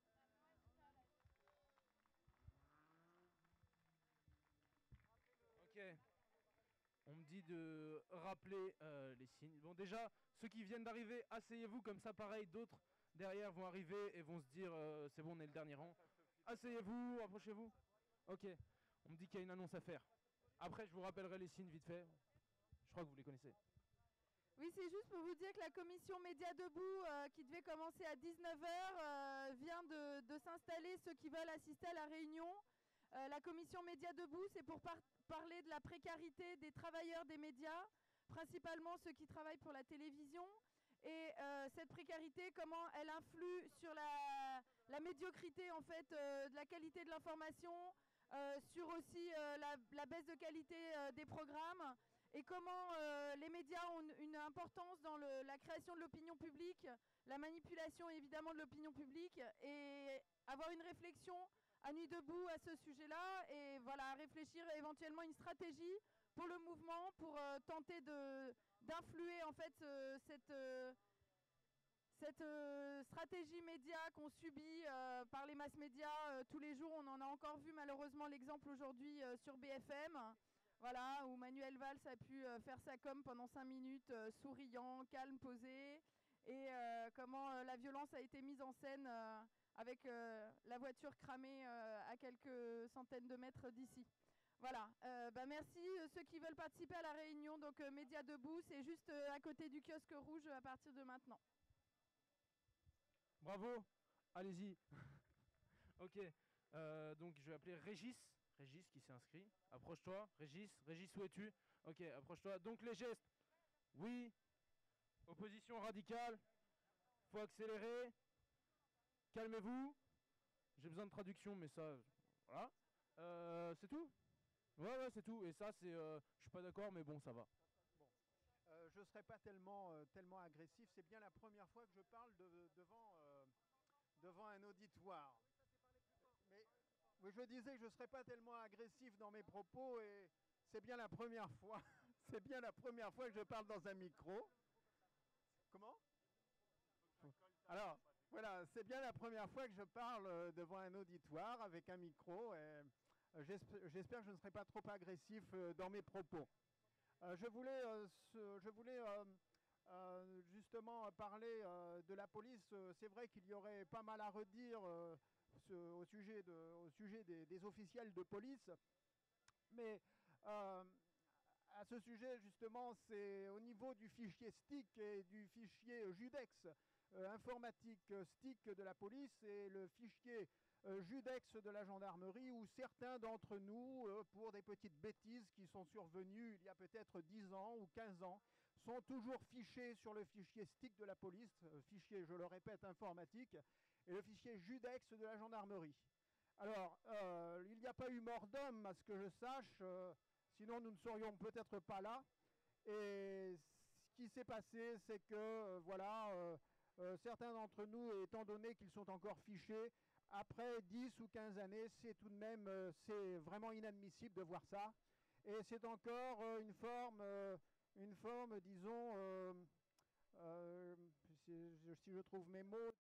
Ok. On me dit de rappeler euh, les signes. Bon, déjà, ceux qui viennent d'arriver, asseyez-vous comme ça, pareil. D'autres derrière vont arriver et vont se dire euh, c'est bon, on est le dernier rang. Asseyez-vous, approchez-vous. Ok. On me dit qu'il y a une annonce à faire. Après, je vous rappellerai les signes vite fait. Je crois que vous les connaissez. Oui, c'est juste pour vous dire que la commission Média Debout, euh, qui devait commencer à dix-neuf heures, euh, vient de, de s'installer. Ceux qui veulent assister à la réunion. Euh, la commission Média Debout, c'est pour par parler de la précarité des travailleurs des médias, principalement ceux qui travaillent pour la télévision. Et euh, cette précarité, comment elle influe sur la, la médiocrité en fait, euh, de la qualité de l'information, euh, sur aussi euh, la, la baisse de qualité euh, des programmes, et comment euh, les médias ont une, une importance dans le, la création de l'opinion publique, la manipulation évidemment de l'opinion publique, et avoir une réflexion à Nuit Debout à ce sujet-là, et voilà, réfléchir éventuellement une stratégie pour le mouvement, pour euh, tenter de d'influer en fait euh, cette euh, cette euh, stratégie média qu'on subit euh, par les masses médias euh, tous les jours. On en a encore vu malheureusement l'exemple aujourd'hui euh, sur B F M, voilà, où Manuel Valls a pu euh, faire sa com pendant cinq minutes, euh, souriant, calme, posé, et euh, comment euh, la violence a été mise en scène euh, avec euh, la voiture cramée euh, à quelques centaines de mètres d'ici. Voilà, euh, bah merci euh, ceux qui veulent participer à la réunion, donc euh, Média Debout, c'est juste euh, à côté du kiosque rouge à partir de maintenant. Bravo, allez-y. Ok, euh, donc je vais appeler Régis, Régis qui s'est inscrit. Approche-toi, Régis, Régis où es-tu? Ok, approche-toi. Donc les gestes, oui, opposition radicale, faut accélérer, calmez-vous. J'ai besoin de traduction, mais ça, voilà. Euh, c'est tout? Ouais, ouais, c'est tout. Et ça, c'est, euh, je suis pas d'accord, mais bon, ça va. Bon, euh, je serai pas tellement, euh, tellement agressif. C'est bien la première fois que je parle de, devant, euh, devant un auditoire. Mais, mais je disais que je serai pas tellement agressif dans mes propos, et c'est bien la première fois. C'est bien la première fois que je parle dans un micro. Comment? Alors, voilà, c'est bien la première fois que je parle euh, devant un auditoire avec un micro. Et, euh, j'espère, j'espère que je ne serai pas trop agressif euh, dans mes propos. Euh, je voulais, euh, ce, je voulais euh, euh, justement parler euh, de la police. Euh, C'est vrai qu'il y aurait pas mal à redire euh, ce, au sujet, de, au sujet des, des officiels de police. Mais euh, à ce sujet, justement, c'est au niveau du fichier S T I C et du fichier Judex euh, informatique euh, S T I C de la police et le fichier euh, Judex de la gendarmerie, où certains d'entre nous, euh, pour des petites bêtises qui sont survenues il y a peut-être dix ans ou quinze ans, sont toujours fichés sur le fichier S T I C de la police, euh, fichier, je le répète, informatique, et le fichier Judex de la gendarmerie. Alors, euh, il n'y a pas eu mort d'homme, à ce que je sache, euh, sinon nous ne serions peut-être pas là. Et ce qui s'est passé, c'est que, euh, voilà, euh, euh, certains d'entre nous, étant donné qu'ils sont encore fichés, après dix ou quinze années, c'est tout de même, euh, c'est vraiment inadmissible de voir ça. Et c'est encore euh, une forme, euh, une forme, disons, euh, euh, si, je, si je trouve mes mots...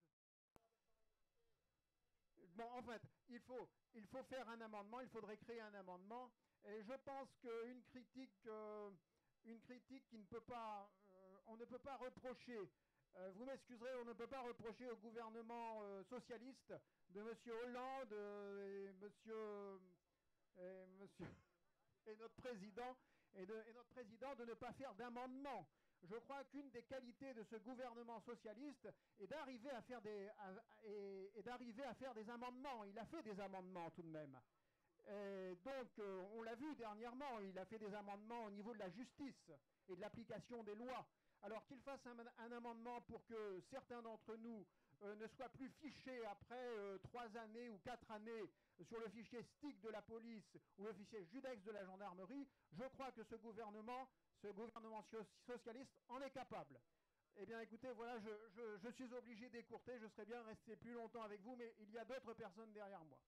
Bon, en fait, il faut, il faut faire un amendement, il faudrait créer un amendement. Et je pense qu'une critique, euh, une critique qui ne peut pas, euh, on ne peut pas reprocher, euh, vous m'excuserez, on ne peut pas reprocher au gouvernement euh, socialiste de M. Hollande euh, et Monsieur et Monsieur et notre président et, de, et notre président de ne pas faire d'amendement. Je crois qu'une des qualités de ce gouvernement socialiste est d'arriver à faire des à, et, et d'arriver à faire des amendements. Il a fait des amendements tout de même. Et donc, euh, on l'a vu dernièrement, il a fait des amendements au niveau de la justice et de l'application des lois. Alors qu'il fasse un, un amendement pour que certains d'entre nous euh, ne soient plus fichés après euh, trois années ou quatre années sur le fichier S T I C de la police ou le fichier Judex de la gendarmerie, je crois que ce gouvernement, ce gouvernement socialiste en est capable. Eh bien écoutez, voilà, je, je, je suis obligé d'écourter, je serais bien resté plus longtemps avec vous, mais il y a d'autres personnes derrière moi.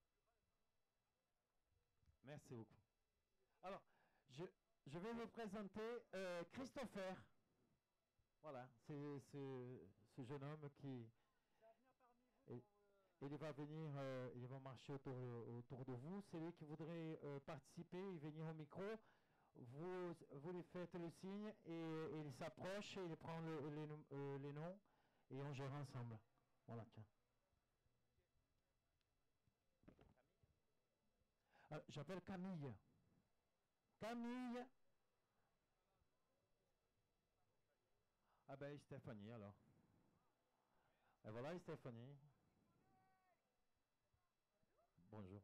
Merci beaucoup. Alors, je, je vais vous présenter euh, Christopher. Voilà, c'est ce jeune homme qui... Et, il va venir, euh, il va marcher autour, autour de vous. Celui qui voudrait euh, participer et venir au micro, vous, vous lui faites le signe et, et il s'approche et il prend le, les, euh, les noms et on gère ensemble. Voilà, tiens. Euh, J'appelle Camille. Camille. Ah ben Stéphanie alors. Et voilà Stéphanie. Bonjour.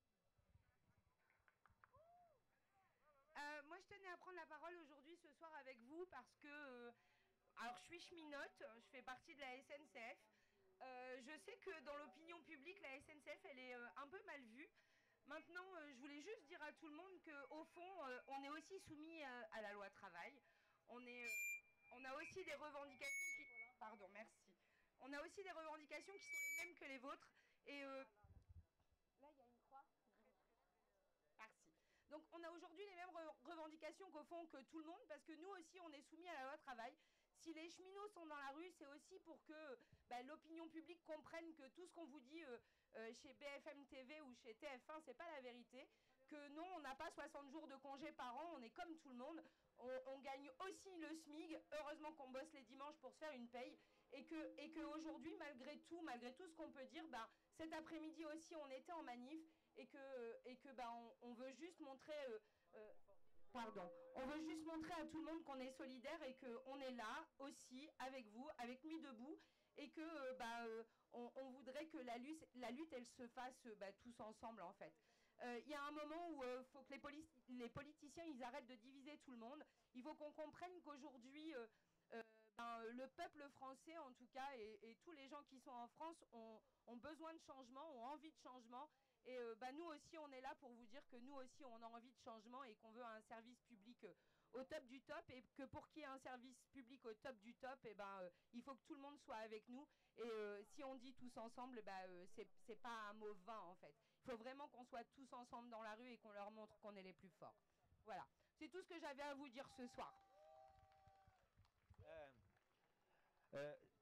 Euh, moi, je tenais à prendre la parole aujourd'hui, ce soir, avec vous, parce que... Euh, alors, je suis cheminote, je fais partie de la S N C F. Euh, je sais que dans l'opinion publique, la S N C F, elle est euh, un peu mal vue. Maintenant, euh, je voulais juste dire à tout le monde qu'au fond, euh, on est aussi soumis à, à la loi travail. On, est, euh, on a aussi des revendications qui... Pardon, merci. On a aussi des revendications qui sont les mêmes que les vôtres. Et... Euh, là, il y a une croix. Merci. Donc on a aujourd'hui les mêmes re revendications qu'au fond que tout le monde, parce que nous aussi on est soumis à la loi travail. Si les cheminots sont dans la rue, c'est aussi pour que bah, l'opinion publique comprenne que tout ce qu'on vous dit euh, euh, chez B F M T V ou chez T F un, c'est pas la vérité. Que non, on n'a pas soixante jours de congé par an, on est comme tout le monde. On, on gagne aussi le SMIG, heureusement qu'on bosse les dimanches pour se faire une paye. Et que, et que aujourd'hui, malgré tout, malgré tout ce qu'on peut dire, bah, cet après-midi aussi on était en manif. Et que, et que bah, on, on veut juste montrer, euh, euh, pardon, on veut juste montrer à tout le monde qu'on est solidaire et qu'on est là aussi avec vous, avec Nuit debout, et que euh, bah, euh, on, on voudrait que la lutte, la lutte elle se fasse euh, bah, tous ensemble en fait. Il euh, y a un moment où il euh, faut que les, les politiciens ils arrêtent de diviser tout le monde. Il faut qu'on comprenne qu'aujourd'hui, euh, euh, ben, le peuple français en tout cas, et, et tous les gens qui sont en France ont, ont besoin de changement, ont envie de changement. Et euh, bah, nous aussi, on est là pour vous dire que nous aussi, on a envie de changement et qu'on veut un service public euh, au top du top. Et que pour qu'il y ait un service public au top du top, et ben, euh, il faut que tout le monde soit avec nous. Et euh, si on dit tous ensemble, bah, euh, c'est pas un mot vain en fait. Il faut vraiment qu'on soit tous ensemble dans la rue et qu'on leur montre qu'on est les plus forts. Voilà, c'est tout ce que j'avais à vous dire ce soir. Euh, euh,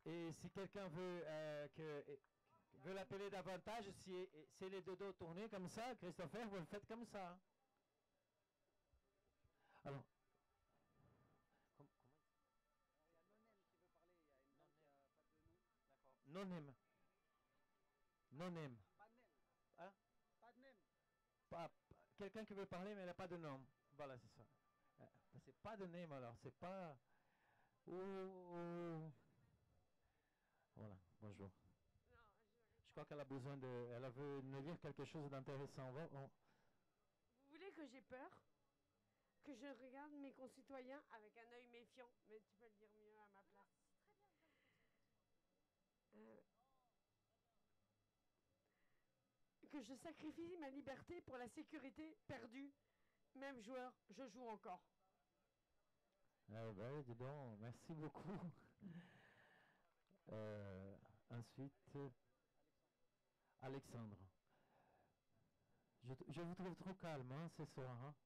Et si quelqu'un veut, euh, que, veut l'appeler davantage, si, si les deux dos tournés comme ça, Christopher, vous le faites comme ça. Alors, non-name. Non-name. Hein? Pas de même. Pas, quelqu'un qui veut parler, mais il n'a pas de nom. Voilà, c'est ça. Euh, C'est pas de name alors, c'est pas. Ouh, ouh. Voilà, bonjour. Je crois qu'elle a besoin de. Elle veut me dire quelque chose d'intéressant. On va- on- Vous voulez que j'ai peur? Que je regarde mes concitoyens avec un œil méfiant? Mais tu peux le dire mieux à ma place. Euh, que je sacrifie ma liberté pour la sécurité perdue. Même joueur, je joue encore. Ah bah, dis donc, merci beaucoup. Euh, ensuite, Alexandre. Je, je vous trouve trop calme hein, ce soir. Hein.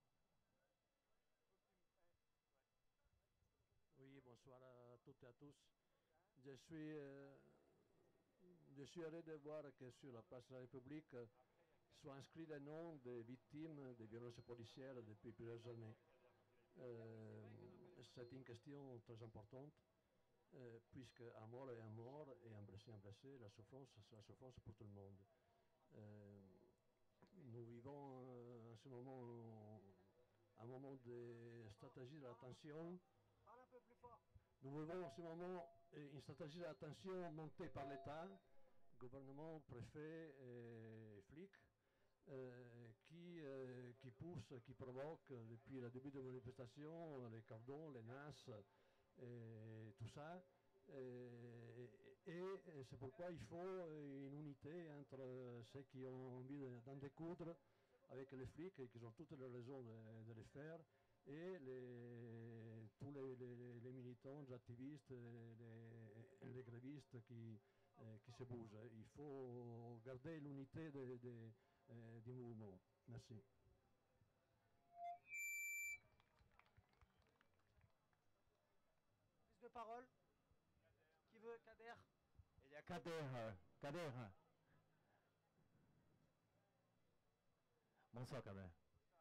Oui, bonsoir à toutes et à tous. Je suis, euh, je suis heureux de voir que sur la place de la République euh, sont inscrits les noms des victimes de violences policières depuis plusieurs années. Euh, c'est une question très importante, euh, puisque un mort est un mort et un blessé est un blessé, la souffrance c'est la souffrance pour tout le monde. Euh, nous vivons euh, en ce moment un moment de stratégie de l'attention. Parle un peu plus fort. Nous vivons en ce moment euh, une stratégie d'attention montée par l'État, gouvernement, préfet et flics, euh, qui, euh, qui pousse, qui provoque euh, depuis le début de la manifestation les cordons, les N A S et tout ça. Et, et- et c'est pourquoi il faut une unité entre ceux qui ont envie de- d'en découdre avec les flics et qui ont toutes les raisons de, de le faire, et les, tous les, les- les militants, les activistes, les, les grévistes qui, euh, qui se bougent. Il faut garder l'unité de- de- euh, du mouvement. Merci. Plus de parole. Qui veut? Kader? Il y a Kader. euh, Kader. Bonsoir Kader.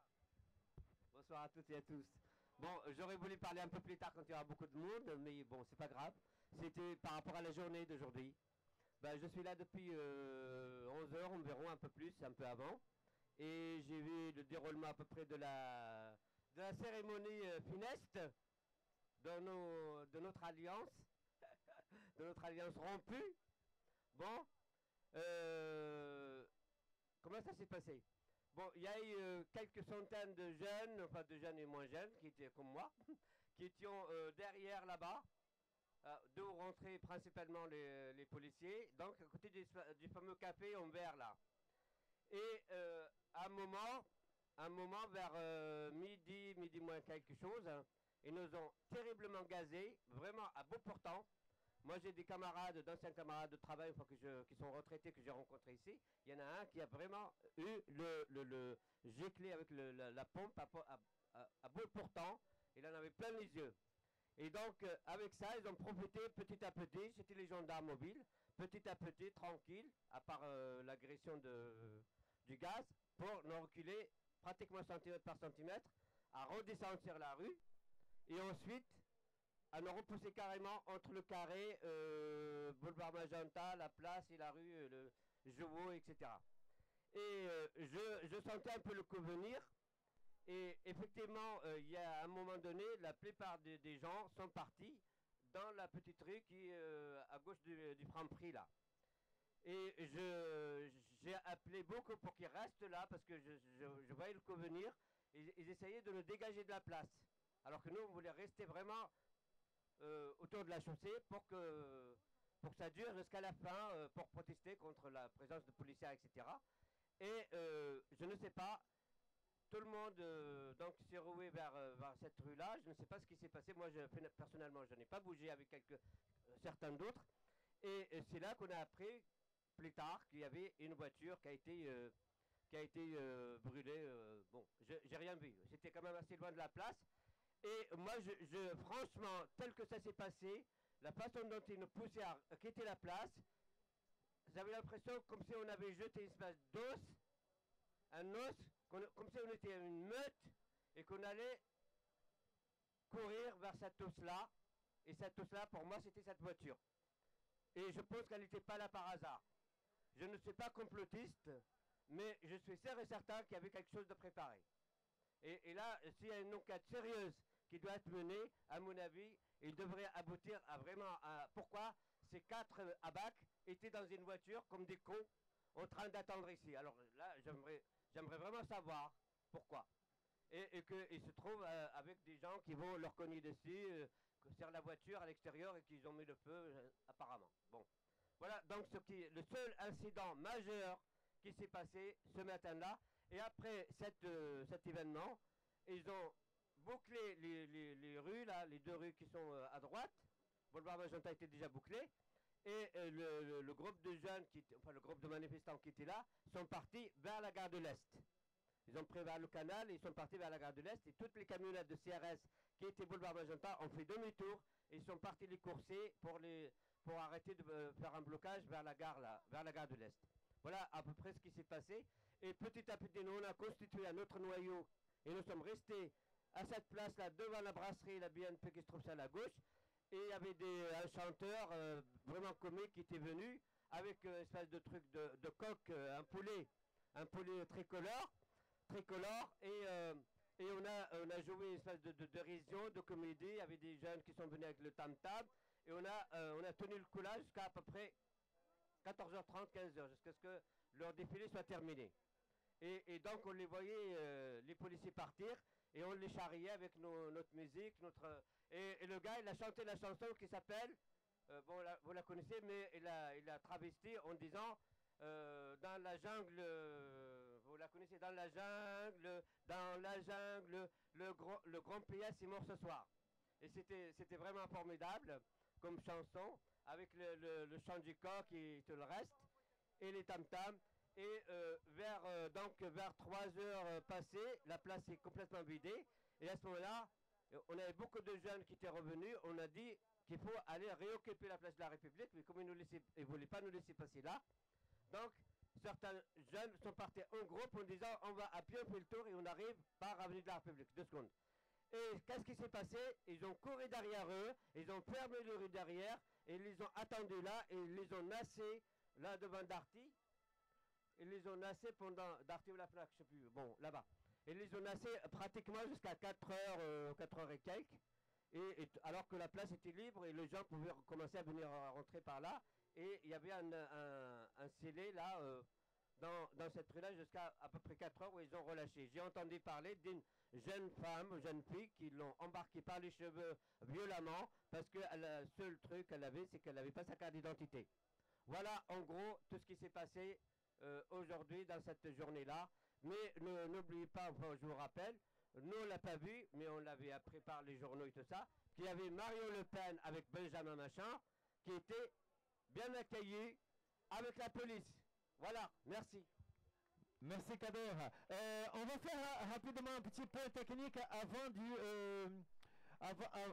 Bonsoir à toutes et à tous. Bon, j'aurais voulu parler un peu plus tard quand il y aura beaucoup de monde, mais bon, c'est pas grave. C'était par rapport à la journée d'aujourd'hui. Ben, je suis là depuis euh, onze heures, environ, un peu plus, un peu avant. Et j'ai vu le déroulement à peu près de la, de la cérémonie euh, funeste de, nos, de notre alliance, de notre alliance rompue. Bon, euh, comment ça s'est passé? Bon, il y a eu euh, quelques centaines de jeunes, enfin de jeunes et moins jeunes, qui étaient comme moi, qui étaient euh, derrière là-bas, euh, d'où rentraient principalement les, les policiers, donc à côté du, fa- du fameux café en verre là. Et euh, à un moment, à un moment vers euh, midi, midi moins quelque chose, hein, ils nous ont terriblement gazés, vraiment à bout portant. Moi, j'ai des camarades, d'anciens camarades de travail, enfin, que je, qui sont retraités, que j'ai rencontrés ici. Il y en a un qui a vraiment eu le, le, le giclé avec le- la, la pompe à, po- à, à- à bout portant. Il en avait plein les yeux. Et donc, euh, avec ça, ils ont profité petit à petit. C'était les gendarmes mobiles. Petit à petit, tranquille, à part euh, l'agression de, du gaz, pour nous reculer pratiquement centimètre par centimètre, à redescendre sur la rue. Et ensuite, à nous repousser carrément entre le carré, euh, boulevard Magenta, la place et la rue, euh, le Jouveau, et cetera. Et euh, je, je sentais un peu le coup venir. Et effectivement, euh, il y a un moment donné, la plupart des, des gens sont partis dans la petite rue qui est euh, à gauche du, du Franprix là. Et je j'ai appelé beaucoup pour qu'ils restent là parce que je, je, je voyais le coup venir. Et ils essayaient de nous dégager de la place. Alors que nous, on voulait rester vraiment euh, autour de la chaussée pour que, pour que ça dure jusqu'à la fin, euh, pour protester contre la présence de policiers, et cetera. Et euh, je ne sais pas, tout le monde euh, donc s'est roué vers, euh, vers cette rue-là. Je ne sais pas ce qui s'est passé. Moi, je, personnellement, je n'ai pas bougé avec quelques, euh, certains d'autres. Et, et c'est là qu'on a appris plus tard qu'il y avait une voiture qui a été, euh, qui a été euh, brûlée. euh, bon, je- j'ai rien vu. C'était quand même assez loin de la place. Et moi, je, je, franchement, tel que ça s'est passé, la façon dont ils nous poussaient à quitter la place, j'avais l'impression comme si on avait jeté une espèce d'os, un os, comme si on était une meute et qu'on allait courir vers cette os-là. Et cette os-là, pour moi, c'était cette voiture. Et je pense qu'elle n'était pas là par hasard. Je ne suis pas complotiste, mais je suis sûr et certain qu'il y avait quelque chose de préparé. Et, et là, s'il y a une enquête sérieuse qui doit être menée, à mon avis, il devrait aboutir à vraiment à pourquoi ces quatre euh, abacs étaient dans une voiture comme des cons en train d'attendre ici. Alors là, j'aimerais j'aimerais vraiment savoir pourquoi. Et, et qu'ils se trouvent euh, avec des gens qui vont leur cogner dessus euh, sur la voiture à l'extérieur et qu'ils ont mis le feu euh, apparemment. Bon. Voilà donc ce qui est le seul incident majeur qui s'est passé ce matin-là. Et après cette, euh, cet événement, ils ont bouclé les, les, les rues, là, les deux rues qui sont euh, à droite. Boulevard Magenta était déjà bouclé. Et euh, le, le, le groupe de jeunes, qui, enfin le groupe de manifestants qui étaient là, sont partis vers la gare de l'Est. Ils ont pris vers le canal et ils sont partis vers la gare de l'Est. Et toutes les camionnettes de C R S qui étaient boulevard Magenta ont fait demi-tour et ils sont partis les courser pour, les, pour arrêter de euh, faire un blocage vers la gare, là, vers la gare de l'Est. Voilà à peu près ce qui s'est passé. Et petit à petit, nous, on a constitué un autre noyau et nous sommes restés à cette place-là, devant la brasserie, la B N P qui se trouve sur la gauche. Et il y avait des, un chanteur euh, vraiment comique qui était venu avec une euh, espèce de truc de, de coq, euh, un poulet, un poulet tricolore, tricolore et, euh, et on, a, on a joué une espèce de, de, de dérision, de comédie. Il y avait des jeunes qui sont venus avec le tam-tam et on a, euh, on a tenu le coup là jusqu'à à peu près quatorze heures trente, quinze heures, jusqu'à ce que leur défilé soit terminé. Et, et donc on les voyait, euh, les policiers partir, et on les charriait avec nos, notre musique, notre et, et le gars il a chanté la chanson qui s'appelle, euh, bon la, vous la connaissez, mais il a, il a travesti en disant euh, dans la jungle, euh, vous la connaissez, dans la jungle, dans la jungle, le grand, le grand P S est mort ce soir. Et c'était, c'était vraiment formidable comme chanson, avec le, le, le chant du coq et tout le reste, et les tam-tams. Et euh, vers, euh, donc, vers trois heures euh, passées, la place est complètement vidée. Et à ce moment-là, on avait beaucoup de jeunes qui étaient revenus. On a dit qu'il faut aller réoccuper la place de la République, mais comme ils ne voulaient pas nous laisser passer là, donc certains jeunes sont partis en groupe en disant on va à pied, on fait le tour et on arrive par avenue de la République. Deux secondes. Et qu'est-ce qui s'est passé? Ils ont couru derrière eux, ils ont fermé les rues derrière, et ils les ont attendus là, et ils les ont nassés là devant Darty. Ils les ont nassés pendant, Darty ou la Flaque, je sais plus, bon, là-bas. Ils les ont nassés pratiquement jusqu'à quatre heures, euh, quatre heures et quelques, et, et, alors que la place était libre et les gens pouvaient commencer à venir à rentrer par là. Et il y avait un, un, un scellé là, euh, dans, dans cette rue-là, jusqu'à à peu près quatre heures où ils ont relâché. J'ai entendu parler d'une jeune femme, jeune fille, qui l'ont embarquée par les cheveux violemment, parce que le seul truc qu'elle avait, c'est qu'elle n'avait pas sa carte d'identité. Voilà en gros tout ce qui s'est passé Euh, aujourd'hui dans cette journée-là. Mais n'oubliez pas, enfin, je vous rappelle, nous on l'a pas vu, mais on l'avait appris par les journaux et tout ça, qu'il y avait Marion Le Pen avec Benjamin Machin, qui était bien accueilli avec la police. Voilà, merci. Merci Kader. Euh, on va faire uh, rapidement un petit point technique avant du... Euh, avant, euh,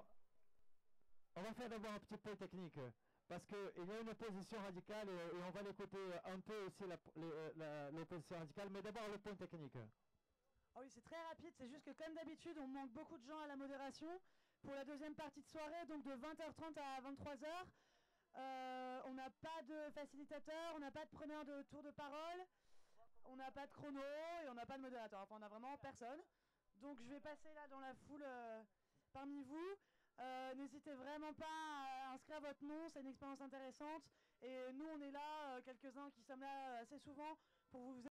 on va faire d'abord un petit point technique. Parce qu'il y a une opposition radicale et, et on va l'écouter un peu aussi l'opposition radicale, mais d'abord le point technique. Oh oui, c'est très rapide, c'est juste que comme d'habitude, on manque beaucoup de gens à la modération pour la deuxième partie de soirée, donc de vingt heures trente à vingt-trois heures. Euh, on n'a pas de facilitateur, on n'a pas de preneur de tour de parole, on n'a pas de chrono et on n'a pas de modérateur. Enfin, on n'a vraiment personne. Donc je vais passer là dans la foule euh, parmi vous. Euh, n'hésitez vraiment pas à inscrire votre nom, c'est une expérience intéressante et nous on est là, euh, quelques-uns qui sommes là assez souvent pour vous